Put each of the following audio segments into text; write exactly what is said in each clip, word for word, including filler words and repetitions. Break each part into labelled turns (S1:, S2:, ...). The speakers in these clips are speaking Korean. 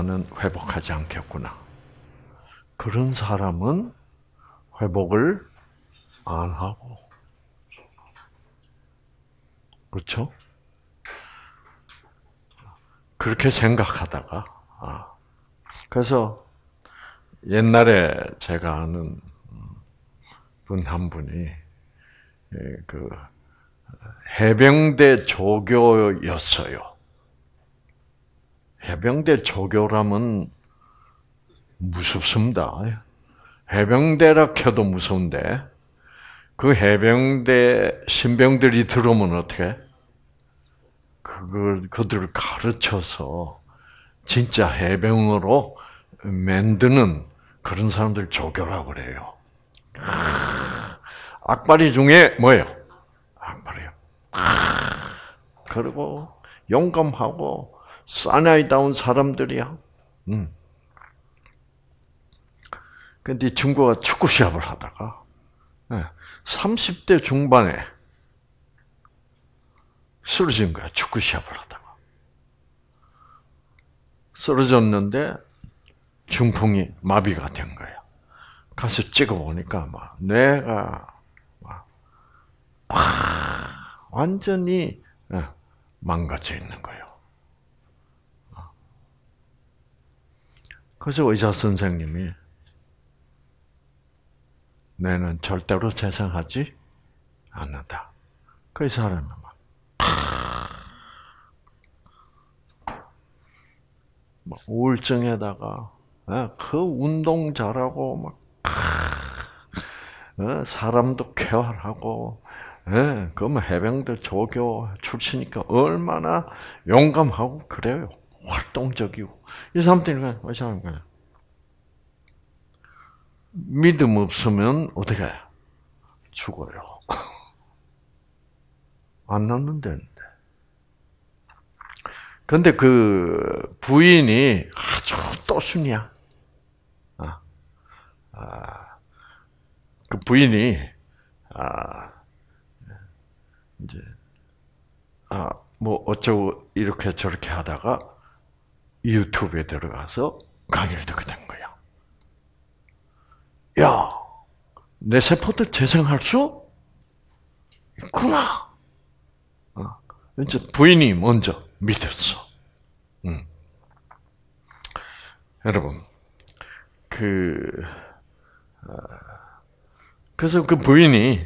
S1: 나는 회복하지 않겠구나. 그런 사람은 회복을 안 하고, 그렇죠? 그렇게 생각하다가, 아, 그래서 옛날에 제가 아는 분 한 분이 그 해병대 조교였어요. 해병대 조교라면 무섭습니다. 해병대라 켜도 무서운데 그 해병대 신병들이 들어오면 어떻게? 그걸 그들을 가르쳐서 진짜 해병으로 만드는 그런 사람들 조교라고 그래요. 악바리 중에 뭐예요? 악바리요. 그리고 용감하고 사나이다운 사람들이야. 음. 근데 이 친구가 축구 시합을 하다가 삼십 대 중반에 쓰러진 거야. 축구 시합을 하다가. 쓰러졌는데 중풍이 마비가 된 거야. 가서 찍어보니까 막 뇌가 막 완전히 망가져 있는 거예요. 그래서 의사 선생님이 뇌는 절대로 재생하지 않는다. 그 사람이 막, 막 우울증에다가 그 운동 잘하고 막 사람도 쾌활하고 그러면 해병대 조교 출신이니까 얼마나 용감하고 그래요. 활동적이고 이 사람들이 이 사람이 그냥 믿음 없으면 어떻게 해요? 죽어요. 안 낫는다는데. 근데 그 부인이 아주 또순이야. 아, 아, 그 부인이 아, 이제 아, 뭐 어쩌고 이렇게 저렇게 하다가 유튜브에 들어가서 강의를 듣게 된 거야. 야, 내 세포들 재생할 수 있구나. 어, 이제 부인이 먼저 믿었어. 음. 여러분, 그 어, 그래서 그 부인이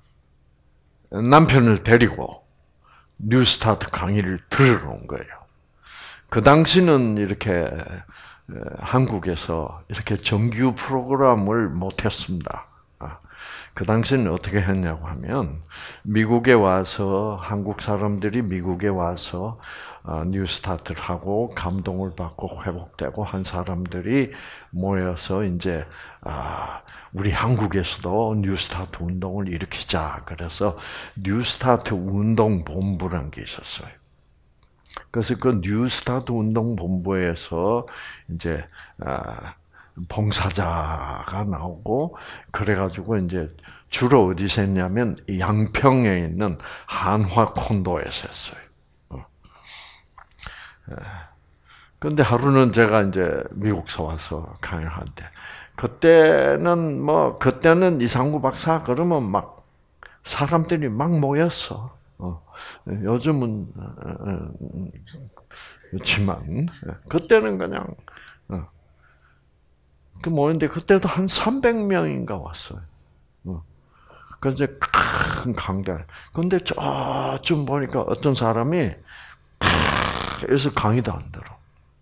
S1: 남편을 데리고 뉴스타트 강의를 들으러 온 거예요. 그 당시는 이렇게 한국에서 이렇게 정규 프로그램을 못했습니다. 그 당시는 어떻게 했냐고 하면 미국에 와서 한국 사람들이 미국에 와서 뉴스타트를 하고 감동을 받고 회복되고 한 사람들이 모여서 이제 아 우리 한국에서도 뉴스타트 운동을 일으키자. 그래서 뉴스타트 운동 본부라는 게 있었어요. 그래서 그 뉴스타트 운동 본부에서 이제 아 봉사자가 나오고 그래가지고 이제 주로 어디서 했냐면 양평에 있는 한화 콘도에서 했어요. 그런데 하루는 제가 이제 미국서 와서 강의하는데 그때는 뭐 그때는 이상구 박사 그러면 막 사람들이 막 모였어. 어. 요즘은 그렇지만 그때는 그냥 어. 그 모였는데 그때도 한 삼백 명인가 왔어요. 어. 그래서 큰 강대. 근데 저쯤 보니까 어떤 사람이 그래서 강의도 안 들어.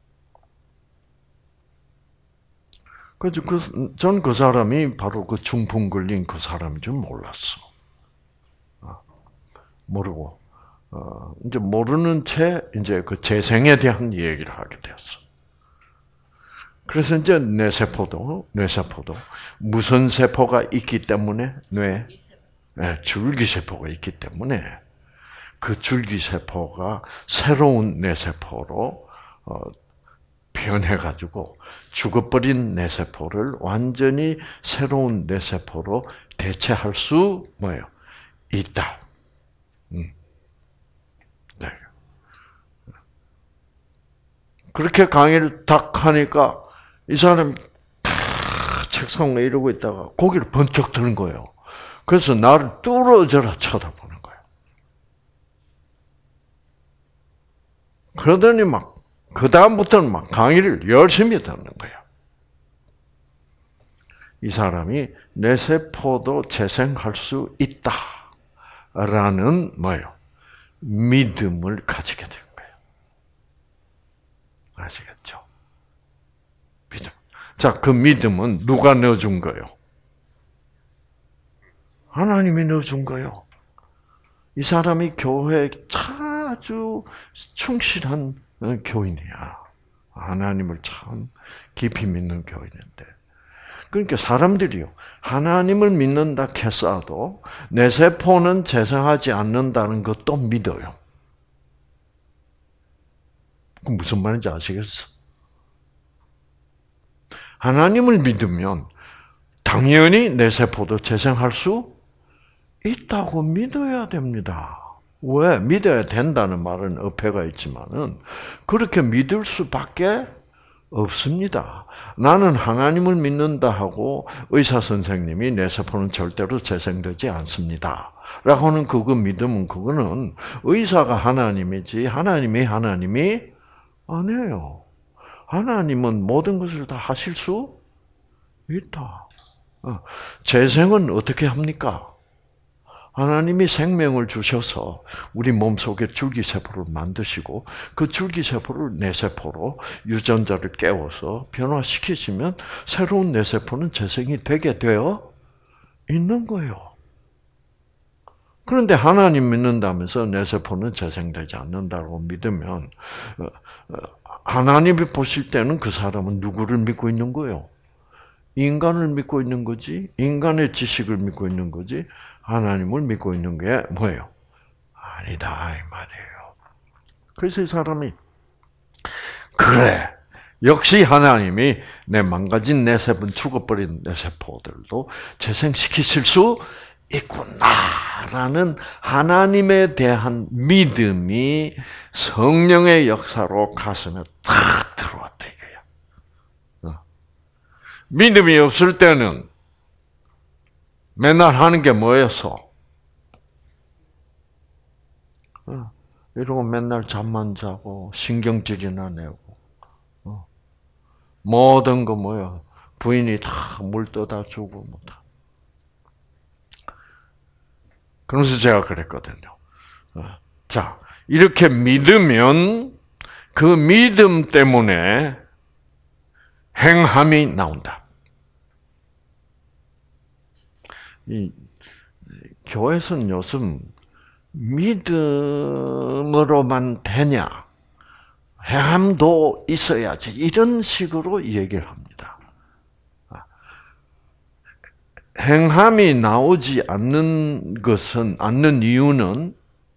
S1: 그래서 그, 전 그 사람이 바로 그 중풍 걸린 그 사람인 줄 몰랐어. 어. 모르고, 어, 이제 모르는 채 이제 그 재생에 대한 얘기를 하게 되었어. 그래서 이제 뇌세포도, 뇌세포도 무슨 세포가 있기 때문에 뇌, 네, 줄기세포가 있기 때문에 그 줄기세포가 새로운 뇌세포로 어, 변해가지고 죽어버린 뇌세포를 완전히 새로운 뇌세포로 대체할 수 뭐예요? 있다. 음. 네. 그렇게 강의를 딱 하니까 이 사람이 탁 책상 위에 이러고 있다가 고개를 번쩍 드는 거예요. 그래서 나를 뚫어져라 쳐다보는 거예요. 그러더니 막 그 다음부터는 막 강의를 열심히 듣는 거예요. 이 사람이 내 세포도 재생할 수 있다라는 뭐예요? 믿음을 가지게 된 거예요. 아시겠죠? 믿음. 자, 그 믿음은 누가 넣어준 거예요? 하나님이 넣어준 거예요. 이 사람이 교회에 아주 충실한 교인이야. 하나님을 참 깊이 믿는 교인인데. 그러니까 사람들이요, 하나님을 믿는다 했어도 내 세포는 재생하지 않는다는 것도 믿어요. 그 무슨 말인지 아시겠어? 하나님을 믿으면 당연히 내 세포도 재생할 수 있다고 믿어야 됩니다. 왜? 믿어야 된다는 말은 어폐가 있지만은 그렇게 믿을 수밖에 없습니다. 나는 하나님을 믿는다 하고 의사 선생님이 내 세포는 절대로 재생되지 않습니다. 라고는 그거 믿으면 그거는 의사가 하나님이지 하나님이 하나님이 아니에요. 하나님은 모든 것을 다 하실 수 있다. 재생은 어떻게 합니까? 하나님이 생명을 주셔서 우리 몸속에 줄기세포를 만드시고 그 줄기세포를 뇌세포로 유전자를 깨워서 변화시키시면 새로운 뇌세포는 재생이 되게 되어 있는 거예요. 그런데 하나님 믿는다면서 뇌세포는 재생되지 않는다고 믿으면 하나님이 보실 때는 그 사람은 누구를 믿고 있는 거예요? 인간을 믿고 있는 거지? 인간의 지식을 믿고 있는 거지? 하나님을 믿고 있는 게 뭐예요? 아니다 이 말이에요. 그래서 이 사람이 그래 역시 하나님이 내 망가진 내 세포, 죽어버린 내 세포들도 재생시키실 수 있구나라는 하나님에 대한 믿음이 성령의 역사로 가슴에 탁 들어왔다 이거야. 믿음이 없을 때는 맨날 하는 게 뭐였어? 이러고 맨날 잠만 자고 신경질이나 내고 모든 거 뭐야? 부인이 다 물 떠다 주고 뭐 다. 그러면서 제가 그랬거든요. 자, 이렇게 믿으면 그 믿음 때문에 행함이 나온다. 이 교회에서는 요즘 믿음으로만 되냐, 행함도 있어야지 이런 식으로 얘기를 합니다. 행함이 나오지 않는 것은 않는 이유는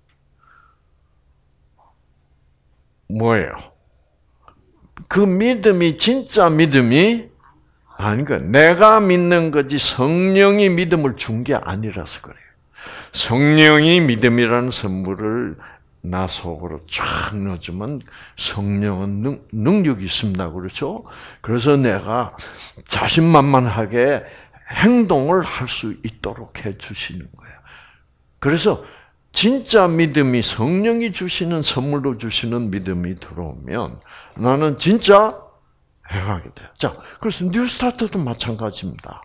S1: 뭐예요? 그 믿음이 진짜 믿음이 아니까 내가 믿는 거지 성령이 믿음을 준 게 아니라서 그래요. 성령이 믿음이라는 선물을 나 속으로 쫙 넣어주면 성령은 능, 능력이 있습니다. 그렇죠? 그래서 내가 자신만만하게 행동을 할 수 있도록 해주시는 거예요. 그래서 진짜 믿음이 성령이 주시는 선물로 주시는 믿음이 들어오면 나는 진짜 행하게 돼요. 자, 그래서 뉴스타트도 마찬가지입니다.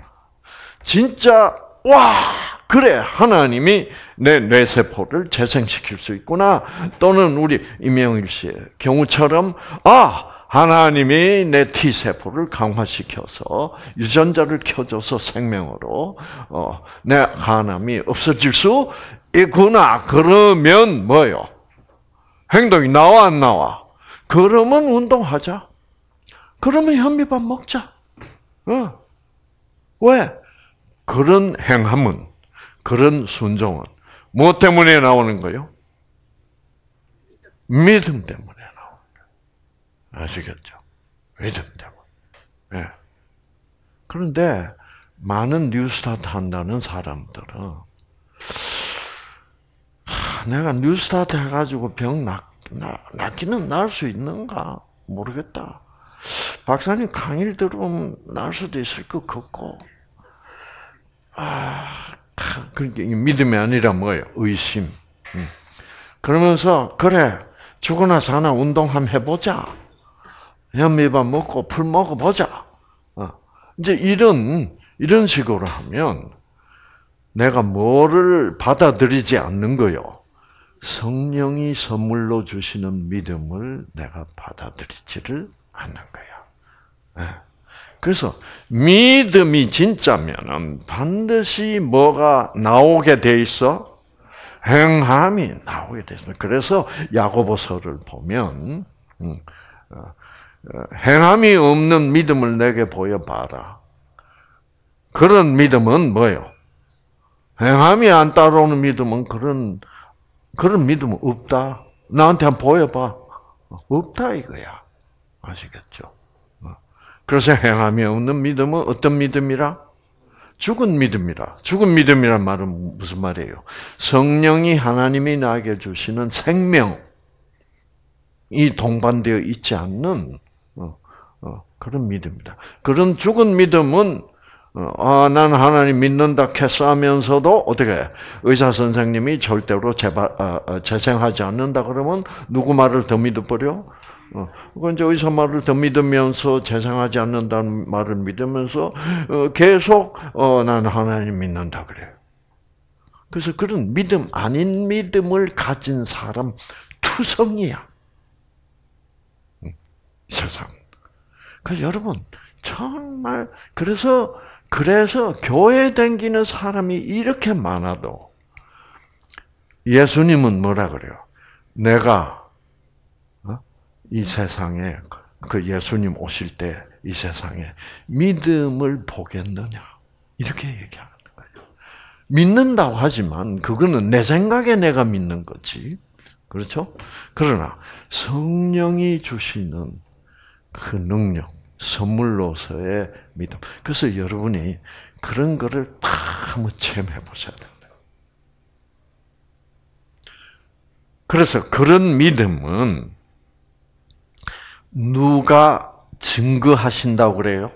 S1: 진짜 와 그래 하나님이 내 뇌세포를 재생시킬 수 있구나. 또는 우리 임영일 씨의 경우처럼 아 하나님이 내 T세포를 강화시켜서 유전자를 켜줘서 생명으로 어, 내 간암이 없어질 수 있구나. 그러면 뭐요? 행동이 나와 안 나와? 그러면 운동하자. 그러면 현미밥 먹자. 어. 왜? 그런 행함은, 그런 순종은 무엇 때문에 나오는 거예요? 믿음 때문에 나오는 거예요. 아시겠죠? 믿음 때문에. 네. 그런데 많은 뉴스타트 한다는 사람들은 하, 내가 뉴스타트 해가지고 병 낫, 낫, 낫기는 나을 수 있는가? 모르겠다. 박사님 강의를 들으면 나을 수도 있을 것 같고, 아, 그러니까 믿음이 아니라 뭐예요? 의심. 그러면서 그래 죽으나 사나 운동 한번 해보자. 현미밥 먹고 풀 먹어보자. 이제 이런 이런 식으로 하면 내가 뭐를 받아들이지 않는 거요. 성령이 선물로 주시는 믿음을 내가 받아들이지를 않는 거야. 그래서 믿음이 진짜면은 반드시 뭐가 나오게 돼 있어? 행함이 나오게 돼 있어. 그래서 야고보서를 보면 행함이 없는 믿음을 내게 보여봐라. 그런 믿음은 뭐예요? 행함이 안 따라오는 믿음은 그런 그런 믿음은 없다. 나한테 한번 보여봐. 없다 이거야. 아시겠죠? 그래서 행함이 없는 믿음은 어떤 믿음이라? 죽은 믿음이라. 죽은 믿음이란 말은 무슨 말이에요? 성령이 하나님이 나에게 주시는 생명이 동반되어 있지 않는 어, 어, 그런 믿음이다. 그런 죽은 믿음은 아, 난 하나님 믿는다 캐스하면서도 어떻게 의사 선생님이 절대로 재발, 아, 재생하지 않는다 그러면 누구 말을 더 믿어버려? 어, 그건 이제 의사 말을 더 믿으면서 재생하지 않는다는 말을 믿으면서 어, 계속 어, 난 하나님 믿는다 그래요. 그래서 그런 믿음 아닌 믿음을 가진 사람 투성이야. 이 세상. 그래서 여러분 정말 그래서 그래서 교회 다니는 사람이 이렇게 많아도 예수님은 뭐라 그래요? 내가 이 세상에 그 예수님 오실 때 이 세상에 믿음을 보겠느냐 이렇게 얘기하는 거예요. 믿는다고 하지만 그거는 내 생각에 내가 믿는 거지, 그렇죠? 그러나 성령이 주시는 그 능력, 선물로서의 믿음. 그래서 여러분이 그런 거를 다 한번 체험해 보셔야 된다. 그래서 그런 믿음은 누가 증거하신다고 그래요?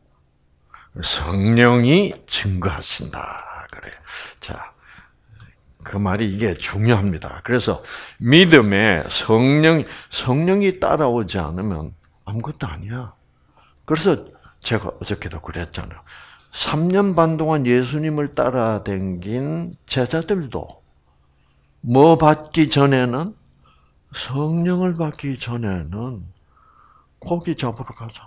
S1: 성령이 증거하신다 그래요. 자, 그 말이 이게 중요합니다. 그래서 믿음에 성령 성령이 따라오지 않으면 아무것도 아니야. 그래서 제가 어저께도 그랬잖아요. 삼 년 반 동안 예수님을 따라다닌 제자들도 뭐 받기 전에는 성령을 받기 전에는 고기 잡으러 가자.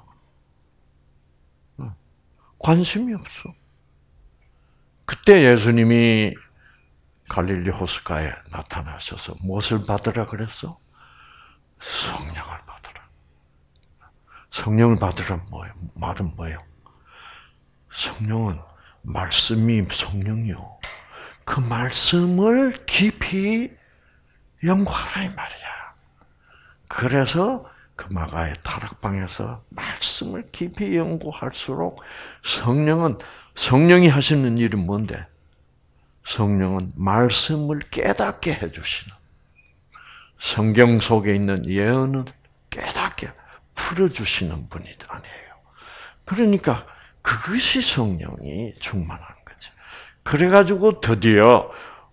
S1: 관심이 없어. 그때 예수님이 갈릴리 호숫가에 나타나셔서 무엇을 받으라 그랬어? 성령을 받으라. 성령을 받으란 뭐예요? 말은 뭐예요? 성령은 말씀이 성령이요. 그 말씀을 깊이 연구하라 이 말이야. 그래서 그 마가의 타락방에서 말씀을 깊이 연구할수록 성령은 성령이 하시는 일은 뭔데? 성령은 말씀을 깨닫게 해주시는, 성경 속에 있는 예언을 깨닫게 풀어주시는 분이 아니에요. 그러니까 그것이 성령이 충만한 거지. 그래가지고 드디어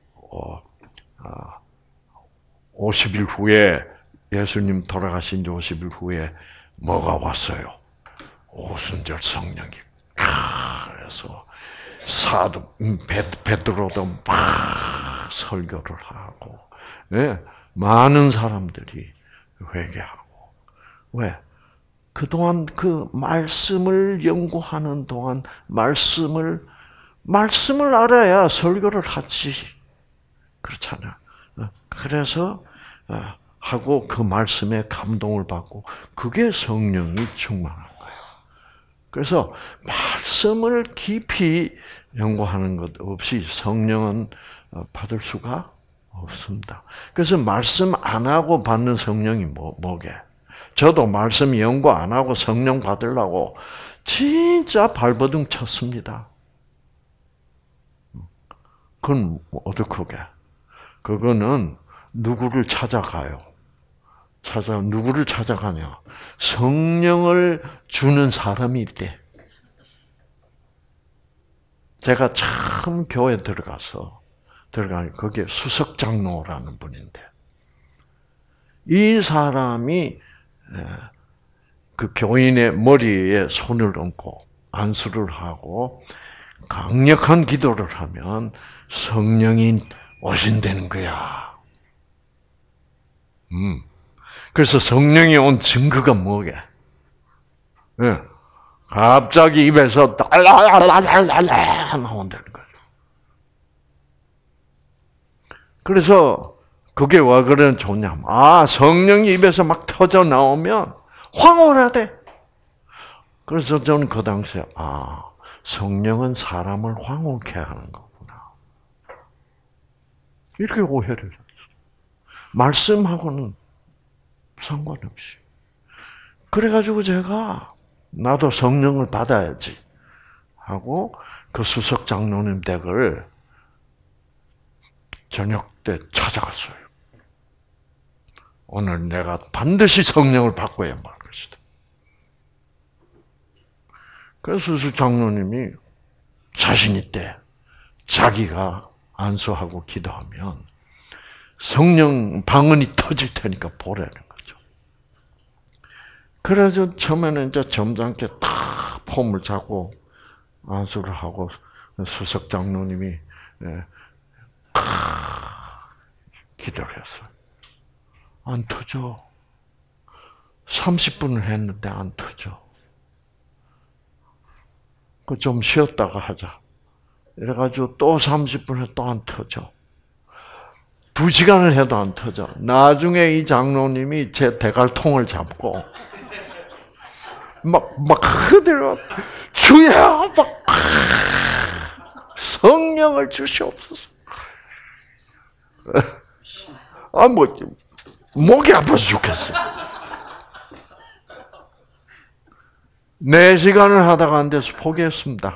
S1: 오십 일 후에 예수님 돌아가신 지 오십 일 후에 뭐가 왔어요? 오순절 성령이. 그래서 사도 베드로도 막 설교를 하고, 네, 많은 사람들이 회개하고. 왜? 그동안 그 말씀을 연구하는 동안 말씀을 말씀을 알아야 설교를 하지. 그렇잖아. 그래서 하고 그 말씀에 감동을 받고 그게 성령이 충만한 거예요. 그래서 말씀을 깊이 연구하는 것 없이 성령은 받을 수가 없습니다. 그래서 말씀 안 하고 받는 성령이 뭐, 뭐게? 저도 말씀 연구 안 하고 성령 받으려고 진짜 발버둥 쳤습니다. 그건 어떻게? 그거는 누구를 찾아가요? 찾아 누구를 찾아가냐? 성령을 주는 사람이 있대. 제가 참 교회 들어가서 들어가니 거기에 수석 장로라는 분인데 이 사람이 그 교인의 머리에 손을 얹고 안수를 하고 강력한 기도를 하면 성령이 오신다는 거야. 음. 그래서 성령이 온 증거가 뭐게? 예. 갑자기 입에서 달라달라달라 나온다는 거죠. 그래서 그게 왜 그런 좋냐면, 아, 성령이 입에서 막 터져 나오면 황홀하대. 그래서 저는 그 당시에, 아, 성령은 사람을 황홀케 하는 거구나. 이렇게 오해를 했어요. 말씀하고는 상관없이. 그래가지고 제가, 나도 성령을 받아야지 하고 그 수석 장로님 댁을 저녁 때 찾아갔어요. 오늘 내가 반드시 성령을 받고야 말 것이다. 그래서 수석 장로님이 자신 있대. 자기가 안수하고 기도하면 성령 방언이 터질 테니까 보라는 거죠. 그래서 처음에는 이제 점잖게 탁 폼을 잡고 안수를 하고 수석 장로님이 기도를 했어요. 안 터져. 삼십 분을 했는데 안 터져. 그 좀 쉬었다가 하자. 이래가지고 또 삼십 분에 또 안 터져. 두 시간을 해도 안 터져. 나중에 이 장로님이 제 대갈통을 잡고 막, 막 흐드러, 주야! 막, 성령을 주시옵소서. 아, 뭐, 목이 아파서 죽겠어. 네 시간을 하다가 안 돼서 포기했습니다.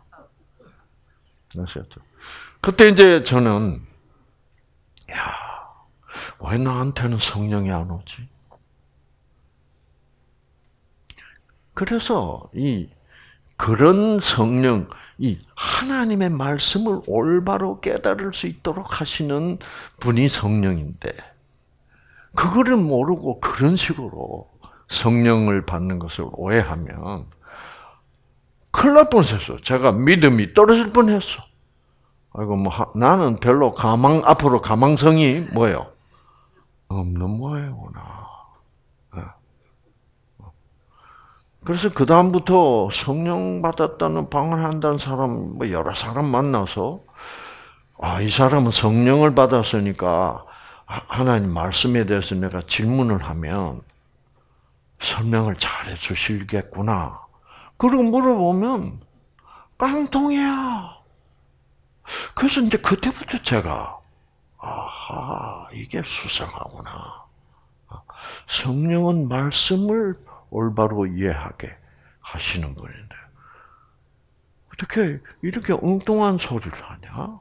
S1: 아셨죠? 그때 이제 저는, 야, 왜 나한테는 성령이 안 오지? 그래서 이 그런 성령, 이 하나님의 말씀을 올바로 깨달을 수 있도록 하시는 분이 성령인데 그거를 모르고 그런 식으로 성령을 받는 것을 오해하면 큰일 날 뻔했어. 제가 믿음이 떨어질 뻔했어. 아이고 뭐 나는 별로 가망 앞으로 가망성이 뭐예요? 없는 모양이구나. 그래서 그 다음부터 성령 받았다는 방언을 한다는 사람, 뭐 여러 사람 만나서 아, 이 사람은 성령을 받았으니까 하나님 말씀에 대해서 내가 질문을 하면 설명을 잘해 주시겠구나. 그러고 물어보면 깡통이야. 그래서 이제 그때부터 제가 아하, 이게 수상하구나. 성령은 말씀을 올바로 이해하게 하시는 분인데 어떻게 이렇게 엉뚱한 소리를 하냐?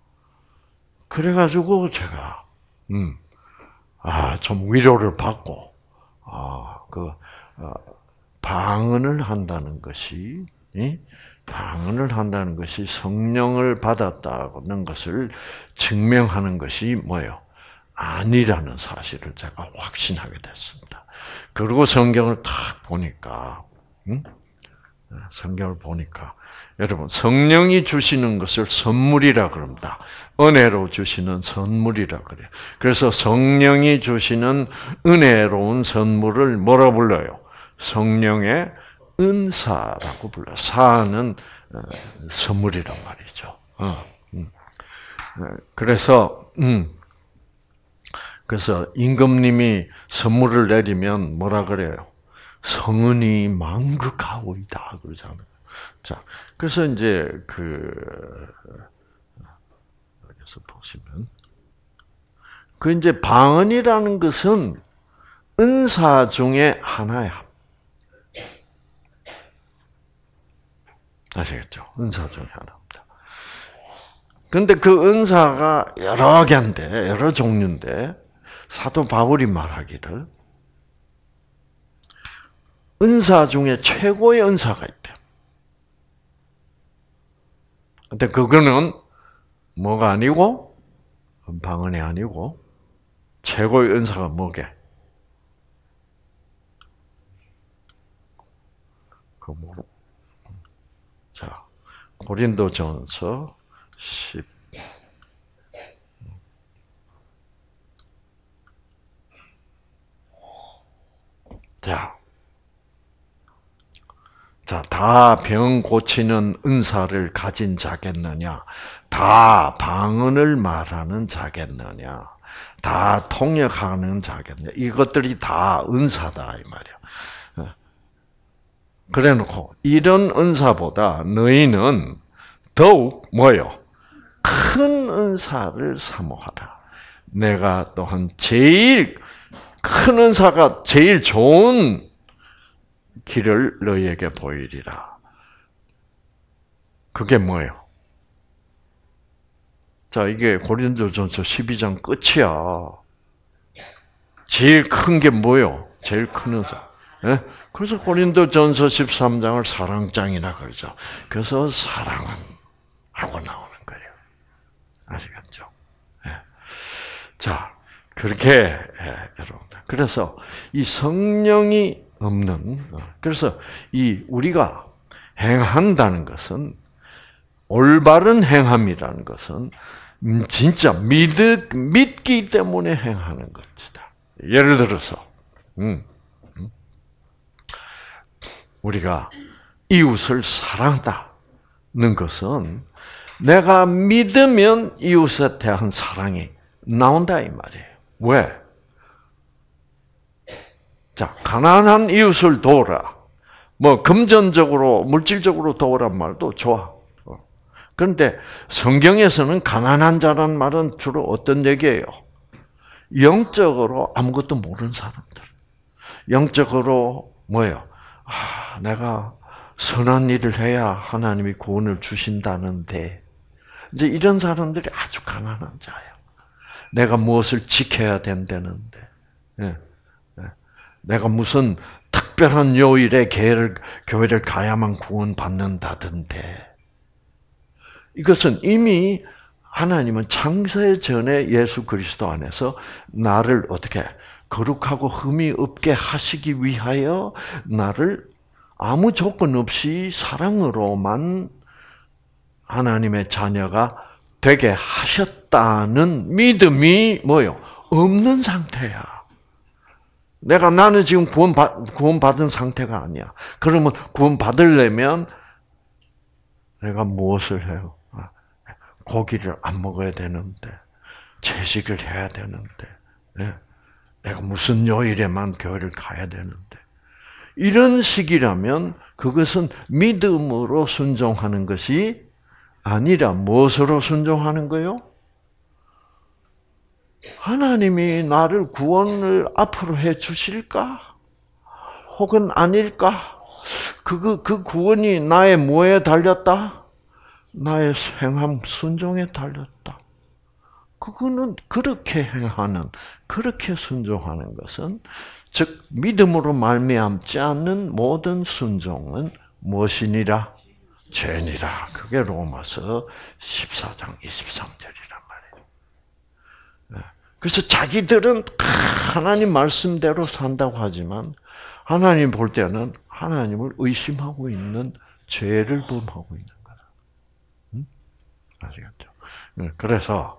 S1: 그래가지고 제가 음, 아, 좀 위로를 받고 아, 그 어, 방언을 한다는 것이 이? 방언을 한다는 것이 성령을 받았다는 것을 증명하는 것이 뭐예요? 아니라는 사실을 제가 확신하게 됐습니다. 그리고 성경을 딱 보니까, 응? 성경을 보니까, 여러분, 성령이 주시는 것을 선물이라 그럽니다. 은혜로 주시는 선물이라 그래요. 그래서 성령이 주시는 은혜로운 선물을 뭐라 불러요? 성령의 은사라고 불러요. 사는 선물이란 말이죠. 그래서, 음, 그래서 임금님이 선물을 내리면 뭐라 그래요? 성은이 만극하오이다 그러잖아요. 자, 그래서 이제 그 여기서 보시면 그 이제 방언이라는 것은 은사 중에 하나야. 아시겠죠? 은사 중에 하나입니다. 그런데 그 은사가 여러 개인데, 여러 종류인데, 사도 바울이 말하기를, 은사 중에 최고의 은사가 있대. 근데 그거는 뭐가 아니고, 방언이 아니고, 최고의 은사가 뭐게? 그 뭐, 자, 고린도전서 십. 자, 자, 다 병 고치는 은사를 가진 자겠느냐? 다 방언을 말하는 자겠느냐? 다 통역하는 자겠느냐? 이것들이 다 은사다 이 말이야. 그래놓고 이런 은사보다 너희는 더욱 뭐요? 큰 은사를 사모하라. 내가 또한 제일 큰 은사가 제일 좋은 길을 너희에게 보이리라. 그게 뭐예요? 자, 이게 고린도전서 십이 장 끝이야. 제일 큰 게 뭐예요? 제일 큰 은사. 네? 그래서 고린도전서 십삼 장을 사랑장이라 그러죠. 그래서 사랑은 하고 나오는 거예요. 아시겠죠? 네. 자, 그렇게 여러분들. 그래서 이 성령이 없는, 그래서 이 우리가 행한다는 것은, 올바른 행함이라는 것은 진짜 믿, 믿기 때문에 행하는 것이다. 예를 들어서 음, 음, 우리가 이웃을 사랑한다는 것은 내가 믿으면 이웃에 대한 사랑이 나온다 이 말이에요. 왜? 자, 가난한 이웃을 도우라. 뭐 금전적으로 물질적으로 도우란 말도 좋아. 그런데 성경에서는 가난한 자란 말은 주로 어떤 얘기예요? 영적으로 아무것도 모르는 사람들. 영적으로 뭐예요? 아, 내가 선한 일을 해야 하나님이 구원을 주신다는데 이제 이런 사람들이 아주 가난한 자예요. 내가 무엇을 지켜야 된다는데. 예. 내가 무슨 특별한 요일에 교회를, 교회를 가야만 구원받는다던데. 이것은 이미 하나님은 창세 전에 예수 그리스도 안에서 나를 어떻게 거룩하고 흠이 없게 하시기 위하여 나를 아무 조건 없이 사랑으로만 하나님의 자녀가 되게 하셨다는 믿음이 뭐요? 없는 상태야. 내가 나는 지금 구원받, 구원받은 상태가 아니야. 그러면 구원받으려면 내가 무엇을 해요? 고기를 안 먹어야 되는데, 채식을 해야 되는데, 내가 무슨 요일에만 교회를 가야 되는데. 이런 식이라면 그것은 믿음으로 순종하는 것이 아니라 무엇으로 순종하는 거요? 하나님이 나를 구원을 앞으로 해 주실까? 혹은 아닐까? 그, 그 구원이 나의 뭐에 달렸다? 나의 행함 순종에 달렸다. 그거는 그렇게 행하는, 그렇게 순종하는 것은, 즉 믿음으로 말미암지 않는 모든 순종은 무엇이니라? 죄니라. 그게 로마서 십사 장 이십삼 절이란 말이에요. 그래서 자기들은 하나님 말씀대로 산다고 하지만 하나님 볼 때는 하나님을 의심하고 있는 죄를 범하고 있는 거다. 응? 아시겠죠? 그래서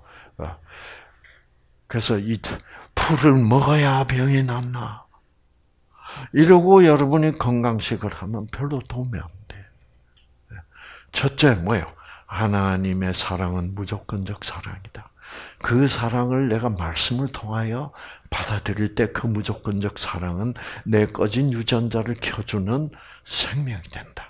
S1: 그래서 이 풀을 먹어야 병이 낫나? 이러고 여러분이 건강식을 하면 별로 도움이 안 돼. 첫째 뭐예요? 하나님의 사랑은 무조건적 사랑이다. 그 사랑을 내가 말씀을 통하여 받아들일 때 그 무조건적 사랑은 내 꺼진 유전자를 켜주는 생명이 된다.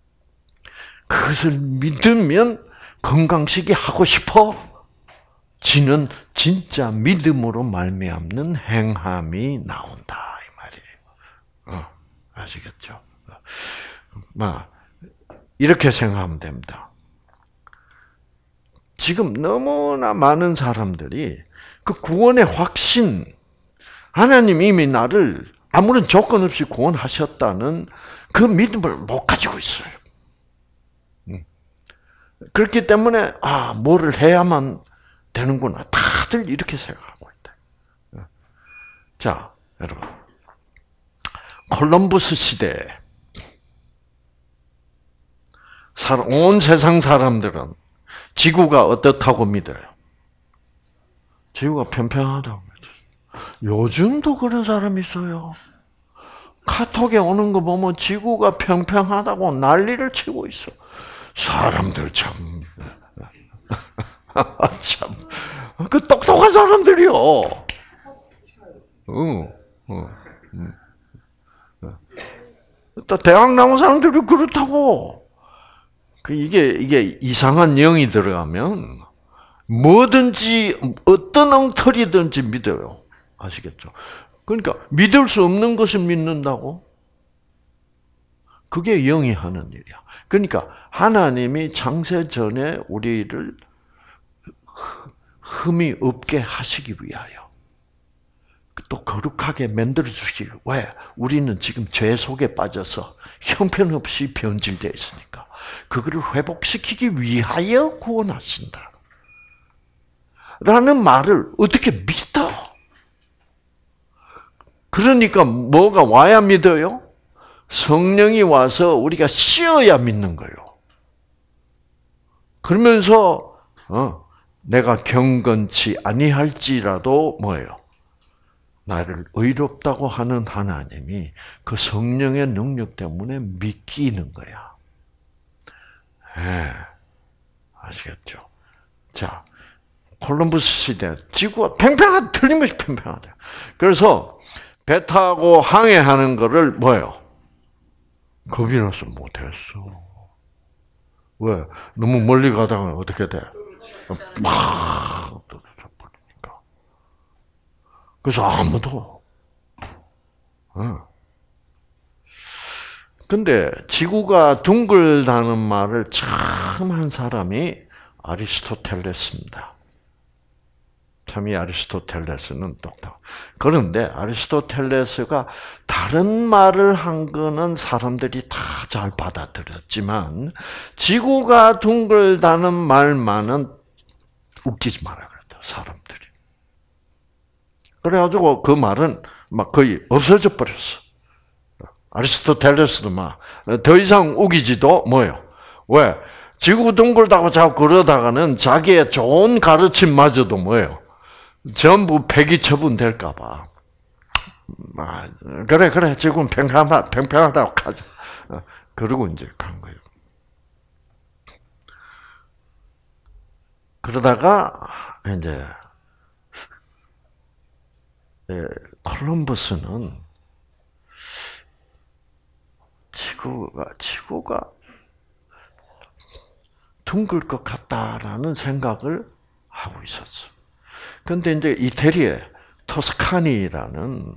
S1: 그것을 믿으면 건강식이 하고 싶어 지는 진짜 믿음으로 말미암는 행함이 나온다 이 말이에요. 어, 아시겠죠? 막 이렇게 생각하면 됩니다. 지금 너무나 많은 사람들이 그 구원의 확신, 하나님 이미 나를 아무런 조건 없이 구원하셨다는 그 믿음을 못 가지고 있어요. 그렇기 때문에 아, 뭐를 해야만 되는구나. 다들 이렇게 생각하고 있다. 자, 여러분. 콜럼버스 시대에 온 세상 사람들은 지구가 어떻다고 믿어요? 지구가 평평하다고 믿어요. 요즘도 그런 사람이 있어요. 카톡에 오는 거 보면 지구가 평평하다고 난리를 치고 있어. 사람들 참, 참, 그 똑똑한 사람들이요. 응, 응, 응. 또 대학 나온 사람들이 그렇다고. 그 이게 이게 이상한 영이 들어가면 뭐든지 어떤 엉터리든지 믿어요. 아시겠죠? 그러니까 믿을 수 없는 것을 믿는다고? 그게 영이 하는 일이야. 그러니까 하나님이 창세 전에 우리를 흠이 없게 하시기 위하여 또 거룩하게 만들어주시기. 왜? 우리는 지금 죄 속에 빠져서 형편없이 변질되어 있으니까 그거를 회복시키기 위하여 구원하신다. 라는 말을 어떻게 믿어? 그러니까 뭐가 와야 믿어요? 성령이 와서 우리가 씌어야 믿는 거예요. 그러면서 어, 내가 경건치 아니할지라도 뭐예요? 나를 의롭다고 하는 하나님이 그 성령의 능력 때문에 믿기는 거야. 예, 아시겠죠? 자, 콜럼버스 시대 지구가 평평하다, 틀림없이 평평하다. 그래서 배 타고 항해하는 거를 뭐예요? 겁이 나서 못했어. 왜? 너무 멀리 가다가 어떻게 돼? 막 떨어져 버리니까. 그래서 아무도. 어. 근데 지구가 둥글다는 말을 처음 한 사람이 아리스토텔레스입니다. 참 이 아리스토텔레스는 똑똑. 그런데 아리스토텔레스가 다른 말을 한 거는 사람들이 다 잘 받아들였지만 지구가 둥글다는 말만은 웃기지 마라 그랬다, 사람들이. 그래가지고 그 말은 막 거의 없어져 버렸어. 아리스토텔레스도 막 더 이상 우기지도 뭐요? 왜? 지구 둥글다고 자꾸 그러다가는 자기의 좋은 가르침마저도 뭐예요? 전부 폐기 처분될까봐. 아, 그래, 그래, 지금 평평하다, 평평하다고 하자. 그러고 이제 간 거예요. 그러다가, 이제, 콜럼버스는 지구가, 지구가 둥글 것 같다라는 생각을 하고 있었어. 근데 이제 이태리에 토스카니라는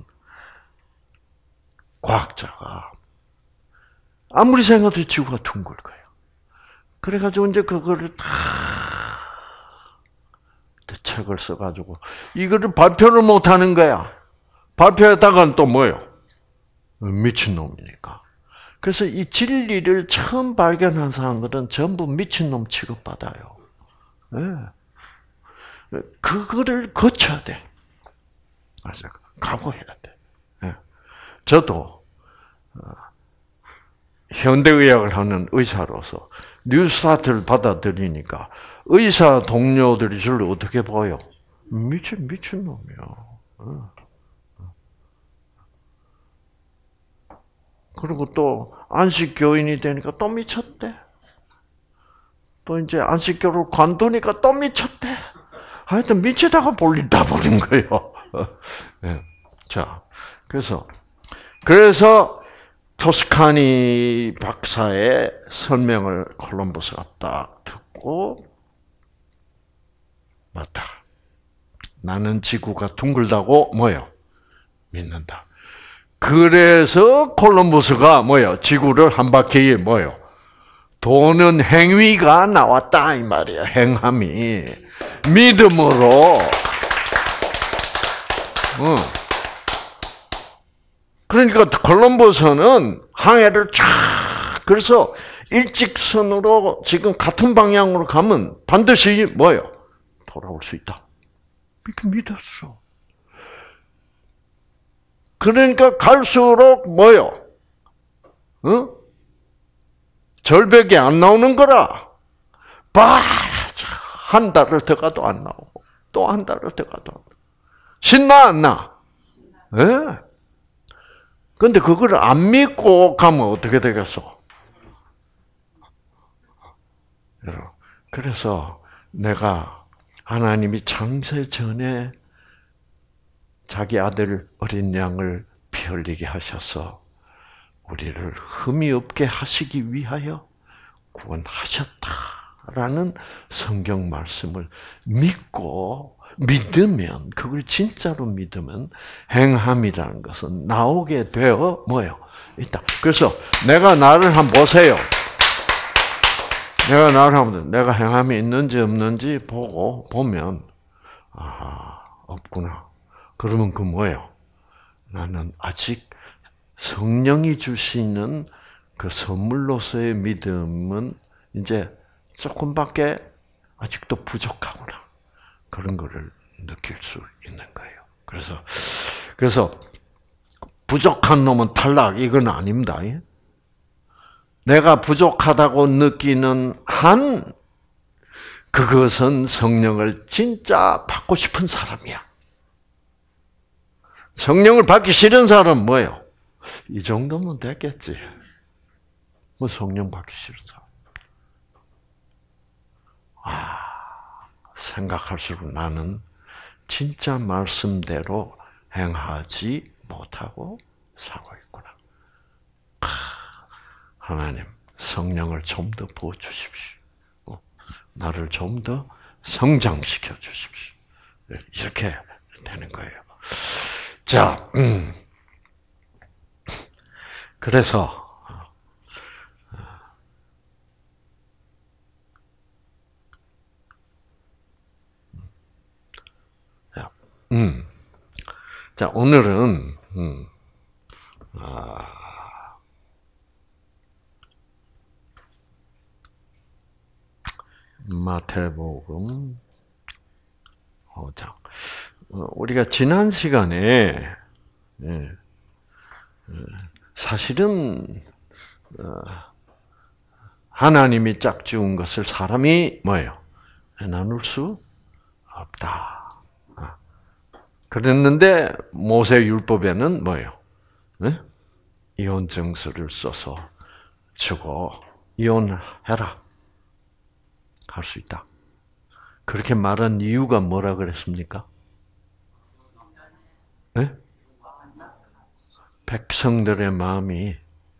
S1: 과학자가 아무리 생각해도 지구가 둥글 거예요. 그래가지고 이제 그거를 다 책을 써가지고 이거를 발표를 못 하는 거야. 발표했다가는 또 뭐예요? 미친놈이니까. 그래서 이 진리를 처음 발견한 사람들은 전부 미친놈 취급받아요. 네. 그거를 거쳐야 돼. 맞아. 각오해야 돼. 저도 현대의학을 하는 의사로서 뉴스타트를 받아들이니까 의사 동료들이 저를 어떻게 봐요? 미친 미친놈이야. 그리고 또 안식교인이 되니까 또 미쳤대. 또 이제 안식교를 관두니까 또 미쳤대. 하여튼 미치다가 볼린다 버린 거예요. 네. 자, 그래서 그래서 토스카니 박사의 설명을 콜럼버스가 딱 듣고 맞다. 나는 지구가 둥글다고 뭐요? 믿는다. 그래서 콜럼버스가 뭐요? 지구를 한 바퀴 뭐요? 도는 행위가 나왔다 이 말이야. 행함이 믿음으로. 응. 그러니까 콜럼버스는 항해를 쫙 그래서 일직선으로 지금 같은 방향으로 가면 반드시 뭐예요? 돌아올 수 있다. 이렇게 믿었어. 그러니까 갈수록 뭐요? 어? 절벽이 안 나오는 거라. 바라자. 한 달을 더 가도 안 나오고 또 한 달을 더 가도 안 나오고. 신나 안 나? 예. 네. 근데 그걸 안 믿고 가면 어떻게 되겠어? 그래서 내가 하나님이 창세 전에 자기 아들 어린 양을 피 흘리게 하셔서 우리를 흠이 없게 하시기 위하여 구원하셨다라는 성경 말씀을 믿고 믿으면, 그걸 진짜로 믿으면 행함이라는 것은 나오게 되어 뭐예요? 있다. 그래서 내가 나를 한번 보세요. 내가 나를 한번 내가 행함이 있는지 없는지 보고 보면 아 없구나. 그러면 그 뭐예요? 나는 아직 성령이 주시는 그 선물로서의 믿음은 이제 조금밖에 아직도 부족하구나. 그런 거를 느낄 수 있는 거예요. 그래서 그래서 부족한 놈은 탈락 이건 아닙니다. 내가 부족하다고 느끼는 한 그것은 성령을 진짜 받고 싶은 사람이야. 성령을 받기 싫은 사람은 뭐예요? 이 정도면 됐겠지. 뭐 성령 받기 싫은 사람. 아, 생각할수록 나는 진짜 말씀대로 행하지 못하고 살고 있구나. 하나님, 성령을 좀 더 부어주십시오. 나를 좀 더 성장시켜 주십시오. 이렇게 되는 거예요. 자, 음. 그래서 음. 자, 오늘은 음. 아, 마태복음 오 장. 우리가 지난 시간에 사실은 하나님이 짝지은 것을 사람이 뭐예요? 나눌 수 없다. 그랬는데 모세 율법에는 뭐예요? 이혼 증서를 써서 주고 이혼해라. 할 수 있다. 그렇게 말한 이유가 뭐라 그랬습니까? 네? 백성들의 마음이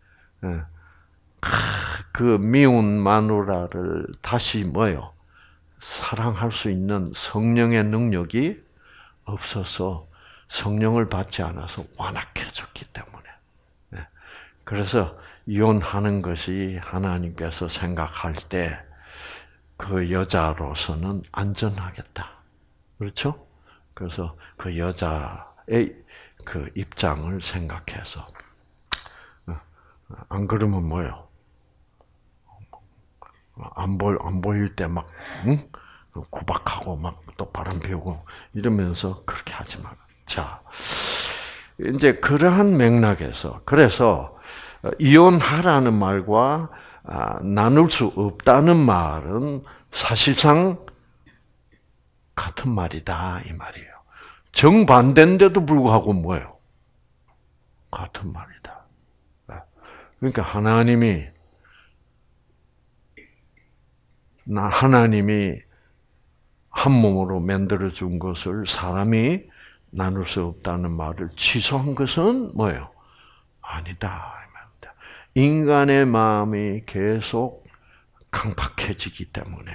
S1: 그 미운 마누라를 다시 뭐요? 사랑할 수 있는 성령의 능력이 없어서 성령을 받지 않아서 완악해졌기 때문에. 그래서 이혼하는 것이 하나님께서 생각할 때 그 여자로서는 안전하겠다. 그렇죠? 그래서 그 여자의 그 입장을 생각해서 안 그러면 뭐예요? 안 보일 안 보일 때 막 응? 구박하고 막 또 바람 피우고 이러면서 그렇게 하지 마. 자, 이제 그러한 맥락에서 그래서 이혼하라는 말과 나눌 수 없다는 말은 사실상 같은 말이다 이 말이에요. 정반대인데도 불구하고 뭐예요? 같은 말이다. 그러니까 하나님이 나 하나님이 한 몸으로 만들어 준 것을 사람이 나눌 수 없다는 말을 취소한 것은 뭐예요? 아니다. 인간의 마음이 계속 강팍해지기 때문에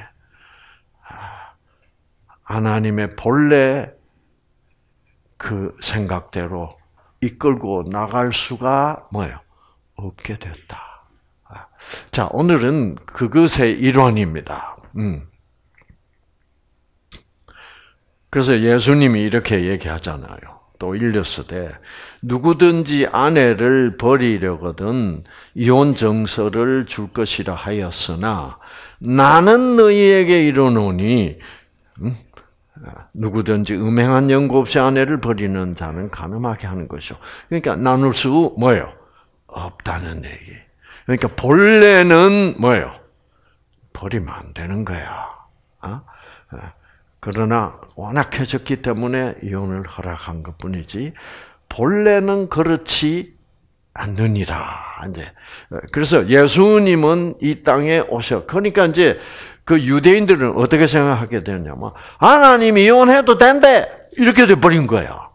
S1: 하나님의 본래 그 생각대로 이끌고 나갈 수가 뭐예요? 없게 됐다. 자, 오늘은 그것의 일환입니다. 음. 그래서 예수님이 이렇게 얘기하잖아요. 또 일렀으되 누구든지 아내를 버리려거든 이혼 정서를 줄 것이라 하였으나 나는 너희에게 이르노니 음? 누구든지 음행한 연고 없이 아내를 버리는 자는 간음하게 하는 것이요. 그러니까 나눌 수 뭐예요? 없다는 얘기. 그러니까 본래는 뭐예요? 버리면 안 되는 거야. 어? 그러나 완악해졌기 때문에 이혼을 허락한 것뿐이지 본래는 그렇지 않느니라. 이제 그래서 예수님은 이 땅에 오셔. 그러니까 이제 그 유대인들은 어떻게 생각하게 되냐면 하나님이 이혼해도 된대 이렇게 돼 버린 거야.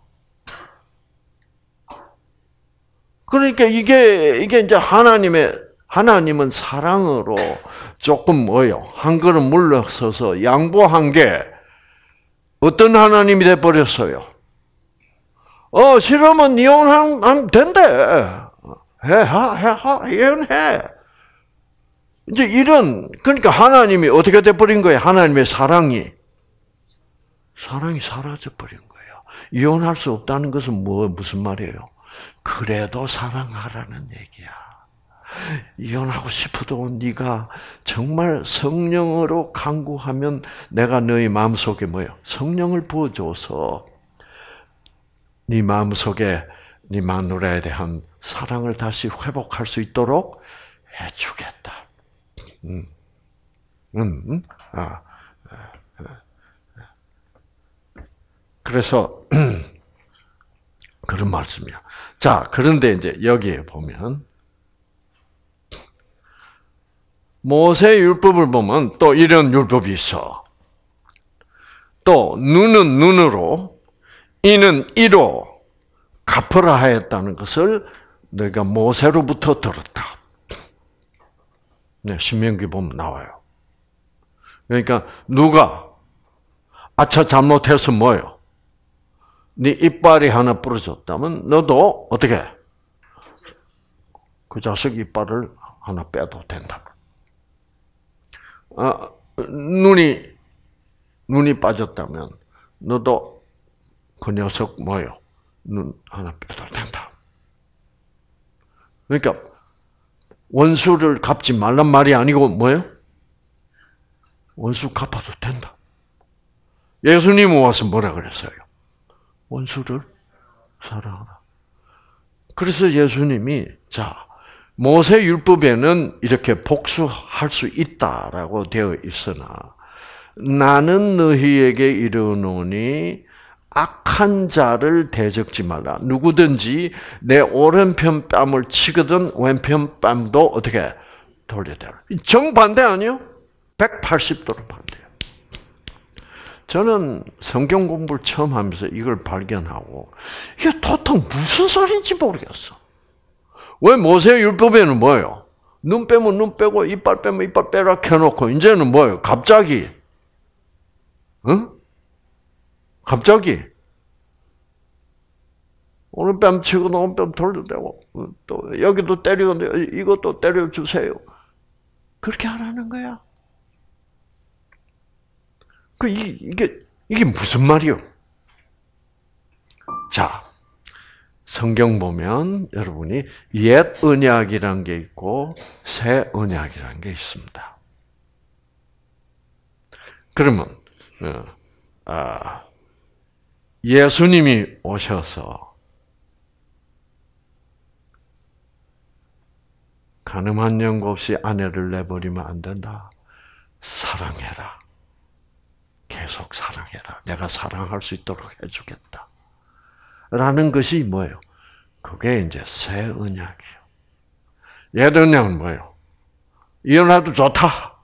S1: 그러니까 이게 이게 이제 하나님의 하나님은 사랑으로 조금 뭐요 한 걸음 물러서서 양보한 게 어떤 하나님이 돼 버렸어요. 어 싫으면 이혼하면 된대. 해, 하, 해, 하, 이혼해. 이제 이런, 그러니까 하나님이 어떻게 돼버린 거예요? 하나님의 사랑이. 사랑이 사라져버린 거예요. 이혼할 수 없다는 것은 뭐, 무슨 말이에요? 그래도 사랑하라는 얘기야. 이혼하고 싶어도 네가 정말 성령으로 간구하면 내가 너희 마음속에 뭐예요? 성령을 부어줘서 네 마음속에 네 마누라에 대한 사랑을 다시 회복할 수 있도록 해주겠다. 음, 음, 아, 그래서 그런 말씀이야. 자, 그런데 이제 여기에 보면 모세 율법을 보면 또 이런 율법이 있어. 또 눈은 눈으로, 이는 이로 갚으라 하였다는 것을 내가 모세로부터 들었다. 네, 신명기 보면 나와요. 그러니까 누가 아차 잘못해서 뭐요? 네 이빨이 하나 부러졌다면 너도 어떻게 그 자식 이빨을 하나 빼도 된다. 아, 눈이 눈이 빠졌다면 너도 그 녀석 뭐요? 눈 하나 빼도 된다. 그러니까 원수를 갚지 말란 말이 아니고 뭐예요? 원수 갚아도 된다. 예수님은 와서 뭐라 그랬어요? 원수를 사랑하라. 그래서 예수님이 자 모세 율법에는 이렇게 복수할 수 있다라고 되어 있으나 나는 너희에게 이르노니 악한 자를 대적지 말라. 누구든지 내 오른편 뺨을 치거든 왼편 뺨도 어떻게 돌려대라. 정반대 아니요? 백팔십 도로 반대요. 저는 성경 공부를 처음 하면서 이걸 발견하고 이게 도통 무슨 소리인지 모르겠어. 왜 모세 율법에는 뭐예요? 눈 빼면 눈 빼고 이빨 빼면 이빨 빼라 켜놓고 이제는 뭐예요? 갑자기 응? 갑자기 오늘 뺨 치고 오늘 뺨 돌려대고 또 여기도 때리고 이것도 때려주세요. 그렇게 하라는 거야. 그 이게 이게 무슨 말이요? 자, 성경 보면 여러분이 옛 언약이란 게 있고 새 언약이란 게 있습니다. 그러면 아, 예수님이 오셔서 간음한 연고 없이 아내를 내버리면 안 된다. 사랑해라. 계속 사랑해라. 내가 사랑할 수 있도록 해주겠다. 라는 것이 뭐예요? 그게 이제 새 언약이에요. 옛 언약은 뭐예요? 이혼해도 좋다.